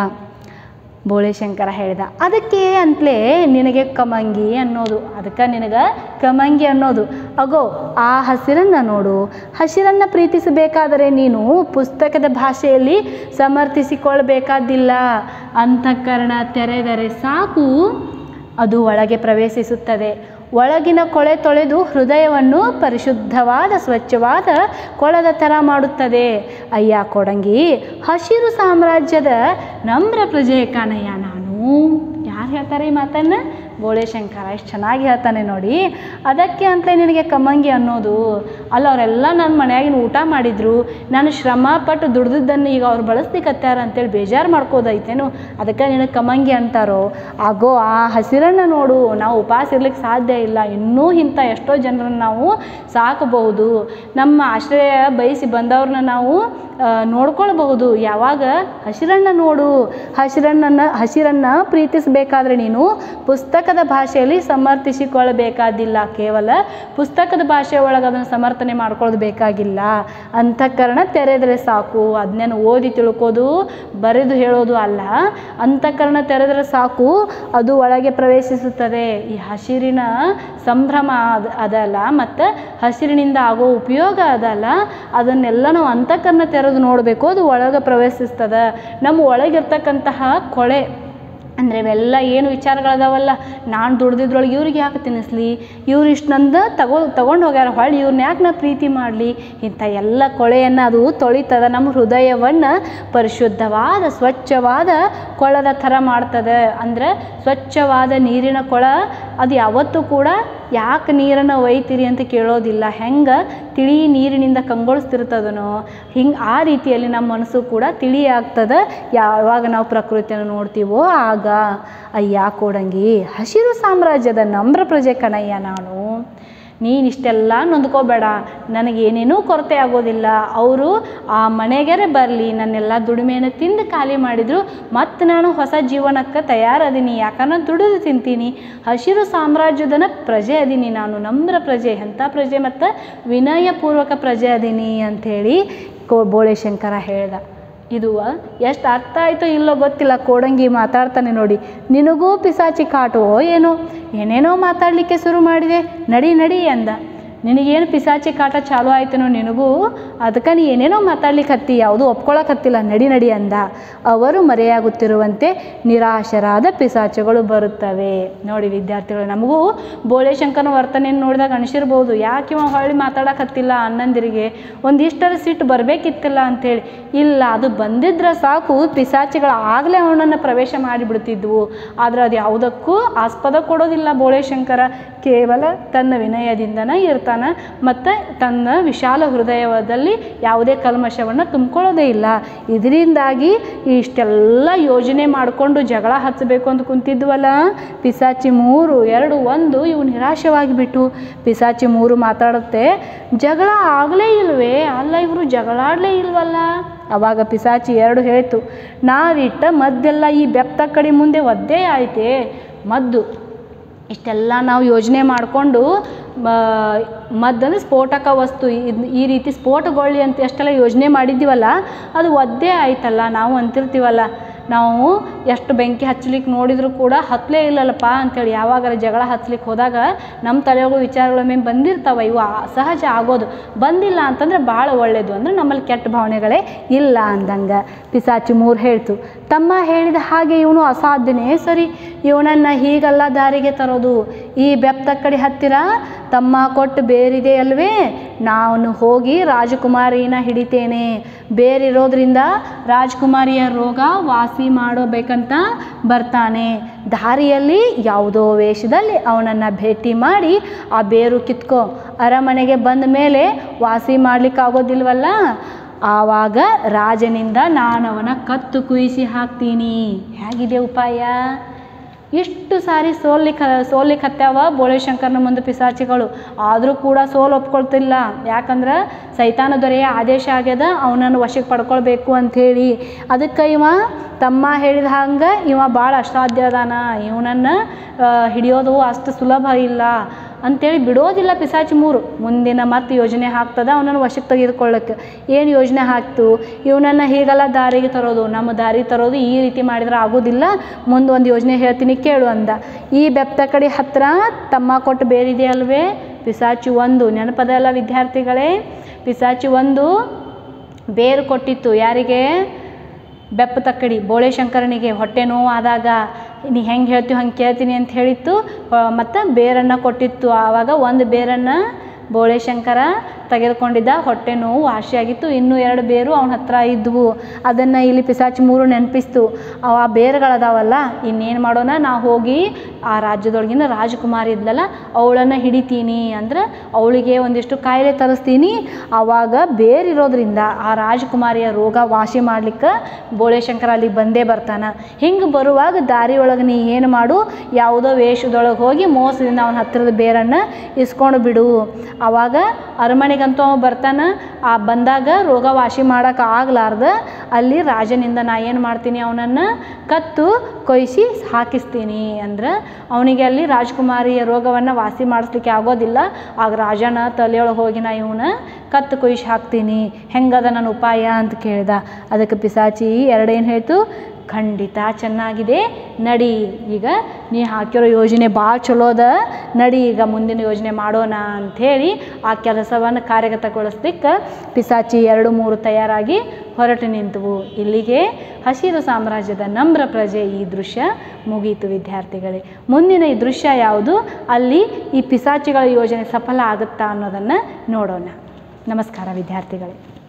ಬೋಳೆಶಂಕರ ಹೇಳಿದ, ಅದಕ್ಕೆ ಅಂತಲೇ ನಿನಗೆ ಕಮಂಗಿ ಅನ್ನೋದು, ಅದಕ್ಕೆ ನಿನಗೆ ಕಮಂಗಿ ಅನ್ನೋದು. ಅಗೋ ಆ ಹಸಿರನ್ನು ನೋಡು, ಹಸಿರನ್ನು ಪ್ರೀತಿಸಬೇಕಾದರೆ ನೀನು ಪುಸ್ತಕದ ಭಾಷೆಯಲ್ಲಿ ಸಮರ್ಥಿಸಿಕೊಳ್ಳಬೇಕಾದಿಲ್ಲ. ಅಂತಃಕರಣ ತೆರೆದರೆ ಸಾಕು, ಅದು ಒಳಗೆ ಪ್ರವೇಶಿಸುತ್ತದೆ. ಒಳಗಿನ ಕೊಳೆ ತೊಳೆದು ಹೃದಯವನ್ನು ಪರಿಶುದ್ಧವಾದ ಸ್ವಚ್ಛವಾದ ಕೊಳದ ಥರ ಮಾಡುತ್ತದೆ. ಅಯ್ಯ ಕೋಡಂಗಿ, ಹಸಿರು ಸಾಮ್ರಾಜ್ಯದ ನಮ್ರ ಪ್ರಜೆ ಕಾಣಯ್ಯ ನಾನು. ಯಾರು ಹೇಳ್ತಾರೆ ಈ ಮಾತನ್ನು? ಬೋಳೆಶಂಕರ. ಎಷ್ಟು ಚೆನ್ನಾಗಿ ಹೇಳ್ತಾನೆ ನೋಡಿ. ಅದಕ್ಕೆ ಅಂತಲೇ ನಿನಗೆ ಕಮಂಗಿ ಅನ್ನೋದು. ಅಲ್ಲ, ಅವರೆಲ್ಲ ನನ್ನ ಮನೆಯಾಗಿನ ಊಟ ಮಾಡಿದ್ರು, ನಾನು ಶ್ರಮ ಪಟ್ಟು ದುಡ್ದಿದ್ದನ್ನು ಈಗ ಅವ್ರು ಬಳಸ್ಲಿಕ್ಕತ್ತಾರ ಅಂತೇಳಿ ಬೇಜಾರು ಮಾಡ್ಕೋದೈತೇನು, ಅದಕ್ಕೆ ನಿನಗೆ ಕಮಂಗಿ ಅಂತಾರೋ. ಆಗೋ ಆ ಹಸಿರನ್ನು ನೋಡು, ನಾವು ಉಪವಾಸ ಇರ್ಲಿಕ್ಕೆ ಸಾಧ್ಯ ಇಲ್ಲ, ಇನ್ನೂ ಇಂಥ ಎಷ್ಟೋ ಜನರನ್ನು ನಾವು ಸಾಕಬಹುದು, ನಮ್ಮ ಆಶ್ರಯ ಬಯಸಿ ಬಂದವ್ರನ್ನ ನಾವು ನೋಡ್ಕೊಳ್ಬಹುದು. ಯಾವಾಗ ಹಸಿರನ್ನು ನೋಡು, ಹಸಿರನ್ನು ಹಸಿರನ್ನು ಪ್ರೀತಿಸಬೇಕಾದ್ರೆ ನೀನು ಪುಸ್ತಕದ ಭಾಷೆಯಲ್ಲಿ ಸಮರ್ಥಿಸಿಕೊಳ್ಳಬೇಕಾದಿಲ್ಲ, ಕೇವಲ ಪುಸ್ತಕದ ಭಾಷೆ ಒಳಗೆ ಅದನ್ನು ಸಮರ್ಥನೆ ಮಾಡ್ಕೊಳ್ಳೋದು ಬೇಕಾಗಿಲ್ಲ. ಅಂತಃಕರಣ ತೆರೆದರೆ ಸಾಕು, ಅದನ್ನೇನು ಓದಿ ತಿಳ್ಕೋದು ಬರೆದು ಹೇಳೋದು ಅಲ್ಲ, ಅಂತಃಕರಣ ತೆರೆದರೆ ಸಾಕು, ಅದು ಒಳಗೆ ಪ್ರವೇಶಿಸುತ್ತದೆ. ಈ ಹಸಿರಿನ ಸಂಭ್ರಮ ಅದು ಅದಲ್ಲ, ಮತ್ತು ಹಸಿರಿನಿಂದ ಆಗೋ ಉಪಯೋಗ ಅದಲ್ಲ, ಅದನ್ನೆಲ್ಲ ನಾವು ಅಂತಃಕರಣ ತೆರೆದು ನೋಡಬೇಕು, ಅದು ಒಳಗೆ ಪ್ರವೇಶಿಸ್ತದೆ. ನಮ್ಮ ಒಳಗಿರ್ತಕ್ಕಂತಹ ಕೊಳೆ ಅಂದರೆ ಇವೆಲ್ಲ ಏನು ವಿಚಾರಗಳದಾವಲ್ಲ, ನಾನು ದುಡ್ದಿದ್ರೊಳಗೆ ಇವ್ರಿಗೆ ಯಾಕೆ ತಿನ್ನಿಸ್ಲಿ, ಇವ್ರು ಇಷ್ಟು ನಂದು ತಗೋ ತೊಗೊಂಡು ಹೋಗ್ಯಾರ, ಹೊಳ್ಳಿ ಇವ್ರನ್ನ ಯಾಕೆ ನಾ ಪ್ರೀತಿ ಮಾಡಲಿ, ಇಂಥ ಎಲ್ಲ ಕೊಳೆಯನ್ನು ಅದು ತೊಳಿತದೆ. ನಮ್ಮ ಹೃದಯವನ್ನು ಪರಿಶುದ್ಧವಾದ ಸ್ವಚ್ಛವಾದ ಕೊಳದ ಥರ ಮಾಡ್ತದೆ. ಅಂದರೆ ಸ್ವಚ್ಛವಾದ ನೀರಿನ ಕೊಳ ಅದು ಯಾವತ್ತೂ ಕೂಡ ಯಾಕೆ ನೀರನ್ನು ಒಯ್ತೀರಿ ಅಂತ ಕೇಳೋದಿಲ್ಲ, ಹೆಂಗೆ ತಿಳಿ ನೀರಿನಿಂದ ಕಂಗೊಳಿಸ್ತಿರ್ತದನೋ ಹಿಂಗೆ ಆ ರೀತಿಯಲ್ಲಿ ನಮ್ಮ ಮನಸ್ಸು ಕೂಡ ತಿಳಿ ಆಗ್ತದೆ ಯಾವಾಗ ನಾವು ಪ್ರಕೃತಿಯನ್ನು ನೋಡ್ತೀವೋ ಆಗ. ಅಯ್ಯ ಕೋಡಂಗಿ, ಹಸಿರು ಸಾಮ್ರಾಜ್ಯದ ನಮ್ರ ಪ್ರಜೆ ಕಣಯ್ಯ ನಾನು. ನೀನಿಷ್ಟೆಲ್ಲ ನೊಂದ್ಕೋಬೇಡ, ನನಗೇನೇನೂ ಕೊರತೆ ಆಗೋದಿಲ್ಲ. ಅವರು ಆ ಮನೆಗೆರೆ ಬರಲಿ, ನನ್ನೆಲ್ಲ ದುಡಿಮೆಯನ್ನು ತಿಂದು ಖಾಲಿ ಮಾಡಿದರು, ಮತ್ತು ನಾನು ಹೊಸ ಜೀವನಕ್ಕೆ ತಯಾರದೀನಿ, ಯಾಕಂದ್ರೆ ದುಡಿದು ತಿಂತೀನಿ. ಹಸಿರು ಸಾಮ್ರಾಜ್ಯದನ ಪ್ರಜೆ ಅದೀನಿ ನಾನು, ನಮ್ರ ಪ್ರಜೆ, ಎಂಥ ಪ್ರಜೆ ಮತ್ತು ವಿನಯಪೂರ್ವಕ ಪ್ರಜೆ ಅದೀನಿ ಅಂಥೇಳಿ ಕೋ ಬೋಳೆಶಂಕರ ಹೇಳ್ದ. ಇದು ಎಷ್ಟು ಅರ್ಥ ಆಯಿತೋ ಇಲ್ಲೋ ಗೊತ್ತಿಲ್ಲ, ಕೋಡಂಗಿ ಮಾತಾಡ್ತಾನೆ ನೋಡಿ. ನಿನಗೂ ಪಿಸಾಚಿ ಕಾಟೋ ಏನೋ, ಏನೇನೋ ಮಾತಾಡಲಿಕ್ಕೆ ಶುರು ಮಾಡಿದೆ, ನಡಿ ನಡಿ ಅಂದ. ನಿನಗೇನು ಪಿಸಾಚಿ ಕಾಟ ಚಾಲು ಆಯ್ತನೋ ನಿನಗೂ, ಅದಕ್ಕೆ ನೀ ಏನೇನೋ ಮಾತಾಡ್ಲಿಕ್ಕೆ ಹತ್ತಿ, ಯಾವುದೂ ಒಪ್ಕೊಳ್ಳೋಕತ್ತಿಲ್ಲ, ನಡಿ ನಡಿ ಅಂದ. ಅವರು ಮರೆಯಾಗುತ್ತಿರುವಂತೆ ನಿರಾಶರಾದ ಪಿಸಾಚಗಳು ಬರುತ್ತವೆ. ನೋಡಿ ವಿದ್ಯಾರ್ಥಿಗಳು, ನಮಗೂ ಬೋಳೆಶಂಕರನ ವರ್ತನೆಯನ್ನು ನೋಡಿದಾಗ ಅನಿಸಿರ್ಬೋದು, ಯಾಕೆ ಇವ ಹೊಳ್ಳಿ ಮಾತಾಡೋಕತ್ತಿಲ್ಲ ಅಣ್ಣಂದಿರಿಗೆ, ಒಂದಿಷ್ಟರ ಸಿಟ್ಟು ಬರಬೇಕಿತ್ತಿಲ್ಲ ಅಂಥೇಳಿ. ಇಲ್ಲ, ಅದು ಬಂದಿದ್ರೆ ಸಾಕು, ಪಿಸಾಚಿಗಳು ಆಗಲೇ ಅವನನ್ನು ಪ್ರವೇಶ ಮಾಡಿಬಿಡ್ತಿದ್ವು. ಆದರೆ ಅದು ಯಾವುದಕ್ಕೂ ಆಸ್ಪದ ಕೊಡೋದಿಲ್ಲ ಬೋಳೆಶಂಕರ, ಕೇವಲ ತನ್ನ ವಿನಯದಿಂದನೇ ಇರ್ತಾನೆ. ಇರ್ತಾನೆ ಮತ್ತು ತನ್ನ ವಿಶಾಲ ಹೃದಯದಲ್ಲಿ ಯಾವುದೇ ಕಲ್ಮಶವನ್ನು ತುಂಬಿಕೊಳ್ಳೋದೇ ಇಲ್ಲ. ಇದರಿಂದಾಗಿ ಇಷ್ಟೆಲ್ಲ ಯೋಜನೆ ಮಾಡಿಕೊಂಡು ಜಗಳ ಹಚ್ಚಬೇಕು ಅಂತ ಕುಂತಿದ್ವಲ್ಲ, ಪಿಸಾಚಿ ಮೂರು ಎರಡು ಒಂದು ಇವು ನಿರಾಶವಾಗಿಬಿಟ್ಟು ಪಿಸಾಚಿ ಮೂರು ಮಾತಾಡುತ್ತೆ, ಜಗಳ ಆಗಲೇ ಇಲ್ವೇ, ಅಲ್ಲ ಇವರು ಜಗಳಾಡಲೇ ಇಲ್ವಲ್ಲ. ಅವಾಗ ಪಿಸಾಚಿ ಎರಡು ಹೇಳ್ತು, ನಾವಿಟ್ಟ ಮದ್ದೆಲ್ಲ ಈ ಬೆಪ್ತ ಕಡೆ ಮುಂದೆ ಒದ್ದೇ ಆಯ್ತೆ. ಮದ್ದು ಇಷ್ಟೆಲ್ಲ ನಾವು ಯೋಜನೆ ಮಾಡಿಕೊಂಡು ಮದ್ದಂದ್ರೆ ಸ್ಫೋಟಕ ವಸ್ತು ಈ ರೀತಿ ಸ್ಫೋಟಗೊಳ್ಳಿ ಅಂತ ಎಷ್ಟೆಲ್ಲ ಯೋಜನೆ ಮಾಡಿದ್ದೀವಲ್ಲ, ಅದು ಒದ್ದೇ ಆಯ್ತಲ್ಲ. ನಾವು ಅಂತಿರ್ತೀವಲ್ಲ, ನಾವು ಎಷ್ಟು ಬೆಂಕಿ ಹಚ್ಚಲಿಕ್ಕೆ ನೋಡಿದರೂ ಕೂಡ ಹತ್ತಲೇ ಇಲ್ಲಲ್ಲಪ್ಪ ಅಂಥೇಳಿ. ಯಾವಾಗಾರ ಜಗಳ ಹಚ್ಲಿಕ್ಕೆ ಹೋದಾಗ ನಮ್ಮ ತಲೆಯೊಳಗೂ ವಿಚಾರಗಳ ಮೇಲೆ ಬಂದಿರ್ತಾವೆ, ಇವು ಸಹಜ ಆಗೋದು. ಬಂದಿಲ್ಲ ಅಂತಂದ್ರೆ ಭಾಳ ಒಳ್ಳೆಯದು, ಅಂದರೆ ನಮ್ಮಲ್ಲಿ ಕೆಟ್ಟ ಭಾವನೆಗಳೇ ಇಲ್ಲ ಅಂದಂಗೆ ಪಿಸಾಚಿ ಮೂರು ಹೇಳ್ತು. ತಮ್ಮ ಹೇಳಿದ ಹಾಗೆ ಇವನು ಅಸಾಧ್ಯನೇ ಸರಿ, ಇವನನ್ನು ಹೀಗೆಲ್ಲ ದಾರಿಗೆ ತರೋದು. ಈ ಬೆಪ್ತ ಕಡೆ ಹತ್ತಿರ ತಮ್ಮ ಕೊಟ್ಟು ಬೇರಿದೆ ಅಲ್ವೇ, ನಾನು ಹೋಗಿ ರಾಜಕುಮಾರಿನ ಹಿಡಿತೇನೆ. ಬೇರಿರೋದ್ರಿಂದ ರಾಜಕುಮಾರಿಯ ರೋಗ ವಾಸಿ ಮಾಡೋಬೇಕಂತ ಬರ್ತಾನೆ. ದಾರಿಯಲ್ಲಿ ಯಾವುದೋ ವೇಷದಲ್ಲಿ ಅವನನ್ನು ಭೇಟಿ ಮಾಡಿ ಆ ಬೇರು ಕಿತ್ಕೋ. ಅರಮನೆಗೆ ಬಂದ ಮೇಲೆ ವಾಸಿ ಮಾಡಲಿಕ್ಕಾಗೋದಿಲ್ವಲ್ಲ, ಆವಾಗ ರಾಜನಿಂದ ನಾನು ಅವನ ಕತ್ತು ಕುಯಿಸಿ ಹಾಕ್ತೀನಿ. ಹೇಗಿದೆ ಉಪಾಯ? ಎಷ್ಟು ಸಾರಿ ಸೋಲಿಕ್ಕೆ ಸೋಲಿಕ್ಕೆ ಹತ್ಯಾವ ಬೋಳೆಶಂಕರನ ಮುಂದೆ ಪಿಸಾಚಿಗಳು, ಆದರೂ ಕೂಡ ಸೋಲು ಒಪ್ಕೊಳ್ತಿಲ್ಲ. ಯಾಕಂದ್ರೆ ಸೈತಾನ ದೊರೆಯ ಆದೇಶ ಆಗ್ಯದ ಅವನನ್ನು ವಶಕ್ಕೆ ಪಡ್ಕೊಳ್ಬೇಕು ಅಂಥೇಳಿ. ಅದಕ್ಕೆ ಇವ ತಮ್ಮ ಹೇಳಿದ ಹಂಗೆ ಇವ ಭಾಳ ಅಸಾಧ್ಯ ಅದಾನ, ಇವನನ್ನು ಹಿಡಿಯೋದು ಅಷ್ಟು ಸುಲಭ ಇಲ್ಲ ಅಂಥೇಳಿ ಬಿಡೋದಿಲ್ಲ ಪಿಸಾಚಿ ಮೂರು. ಮುಂದಿನ ಮತ್ತೆ ಯೋಜನೆ ಹಾಕ್ತದ ಅವನನ್ನು ವಶಕ್ಕೆ ತೆಗೆದುಕೊಳ್ಳೋಕ್ಕೆ. ಏನು ಯೋಜನೆ ಹಾಕ್ತು? ಇವನನ್ನು ಹೀಗೆಲ್ಲ ದಾರಿಗೆ ತರೋದು, ನಮ್ಮ ದಾರಿ ತರೋದು ಈ ರೀತಿ ಮಾಡಿದ್ರೆ ಆಗೋದಿಲ್ಲ, ಮುಂದೆ ಒಂದು ಯೋಜನೆ ಹೇಳ್ತೀನಿ ಕೇಳು ಅಂದ. ಈ ಬೆಪ್ತ ಕಡೆ ಹತ್ತಿರ ತಮ್ಮ ಕೊಟ್ಟು ಬೇರಿದೆ ಅಲ್ವೇ, ಪಿಸಾಚಿ ಒಂದು ನೆನಪದ ಎಲ್ಲ ವಿದ್ಯಾರ್ಥಿಗಳೇ. ಪಿಸಾಚಿ ಒಂದು ಬೇರು ಕೊಟ್ಟಿತ್ತು ಯಾರಿಗೆ? ಬೆಪ್ಪ ತಕ್ಕಡಿ ಬೋಳೆಶಂಕರನಿಗೆ. ಹೊಟ್ಟೆ ನೋವು ಆದಾಗ ನೀ ಹೆಂಗೆ ಹೇಳ್ತೀವಿ ಹಂಗೆ ಕೇಳ್ತೀನಿ ಅಂತ ಹೇಳಿತ್ತು. ಮತ್ತು ಬೇರನ್ನು ಕೊಟ್ಟಿತ್ತು. ಆವಾಗ ಒಂದು ಬೇರನ್ನು ಬೋಳೆಶಂಕರ ತೆಗೆದುಕೊಂಡಿದ್ದ, ಹೊಟ್ಟೆ ನೋವು ವಾಸಿಯಾಗಿತ್ತು. ಇನ್ನೂ ಎರಡು ಬೇರು ಅವನ ಹತ್ರ ಇದ್ವು. ಅದನ್ನು ಇಲ್ಲಿ ಪಿಸಾಚಿ ಮೂರು ನೆನಪಿಸ್ತು. ಆ ಬೇರುಗಳದಾವಲ್ಲ, ಇನ್ನೇನು ಮಾಡೋಣ, ನಾವು ಹೋಗಿ ಆ ರಾಜ್ಯದೊಳಗಿನ ರಾಜಕುಮಾರಿ ಇದ್ಲಲ್ಲ ಅವಳನ್ನು ಹಿಡಿತೀನಿ, ಅಂದ್ರೆ ಅವಳಿಗೆ ಒಂದಿಷ್ಟು ಕಾಯಿಲೆ ತರಿಸ್ತೀನಿ. ಆವಾಗ ಬೇರಿರೋದ್ರಿಂದ ಆ ರಾಜಕುಮಾರಿಯ ರೋಗ ವಾಸಿ ಮಾಡ್ಲಿಕ್ಕೆ ಬೋಳೆಶಂಕರ ಅಲ್ಲಿಗೆ ಬಂದೇ ಬರ್ತಾನೆ. ಹಿಂಗೆ ಬರುವಾಗ ದಾರಿಯೊಳಗೆ ನೀ ಏನು ಮಾಡು, ಯಾವುದೋ ವೇಷದೊಳಗೆ ಹೋಗಿ ಮೋಸದಿಂದ ಅವನ ಹತ್ತಿರದ ಬೇರನ್ನು ಇಸ್ಕೊಂಡು ಬಿಡು. ಆವಾಗ ಅರಮನೆಗಂತೂ ಅವ ಬರ್ತಾನೆ. ಆ ಬಂದಾಗ ರೋಗ ವಾಸಿ ಮಾಡೋಕೆ ಆಗ್ಲಾರ್ದ ಅಲ್ಲಿ ರಾಜನಿಂದ ನಾ ಏನು ಮಾಡ್ತೀನಿ, ಅವನನ್ನು ಕತ್ತು ಕೊಯ್ಸಿ ಹಾಕಿಸ್ತೀನಿ. ಅಂದ್ರೆ ಅವನಿಗೆ ಅಲ್ಲಿ ರಾಜಕುಮಾರಿಯ ರೋಗವನ್ನು ವಾಸಿ ಮಾಡಿಸ್ಲಿಕ್ಕೆ ಆಗೋದಿಲ್ಲ. ಆಗ ರಾಜನ ತಲೆಯೊಳಗೆ ಹೋಗಿ ನಾ ಇವನ ಕತ್ತು ಕೊಯ್ಸಿ ಹಾಕ್ತೀನಿ. ಹೆಂಗದ ನನ್ನ ಉಪಾಯ ಅಂತ ಕೇಳಿದ. ಅದಕ್ಕೆ ಪಿಸಾಚಿ ಎರಡೇನು ಹೇಳ್ತು, ಖಂಡಿತ ಚೆನ್ನಾಗಿದೆ, ನಡಿ, ಈಗ ನೀ ಹಾಕಿರೋ ಯೋಜನೆ ಭಾಳ ಚಲೋದ, ನಡಿ ಈಗ ಮುಂದಿನ ಯೋಜನೆ ಮಾಡೋಣ ಅಂಥೇಳಿ ಆ ಕೆಲಸವನ್ನು ಕಾರ್ಯಗತಗೊಳಿಸ್ಲಿಕ್ಕೆ ಪಿಸಾಚಿ ಎರಡು ಮೂರು ತಯಾರಾಗಿ ಹೊರಟು ನಿಂತವು. ಇಲ್ಲಿಗೆ ಹಸಿರು ಸಾಮ್ರಾಜ್ಯದ ನಮ್ರ ಪ್ರಜೆ ಈ ದೃಶ್ಯ ಮುಗೀತು ವಿದ್ಯಾರ್ಥಿಗಳೇ. ಮುಂದಿನ ಈ ದೃಶ್ಯ ಯಾವುದು, ಅಲ್ಲಿ ಈ ಪಿಸಾಚಿಗಳ ಯೋಜನೆ ಸಫಲ ಆಗುತ್ತಾ ಅನ್ನೋದನ್ನು ನೋಡೋಣ. ನಮಸ್ಕಾರ ವಿದ್ಯಾರ್ಥಿಗಳೇ.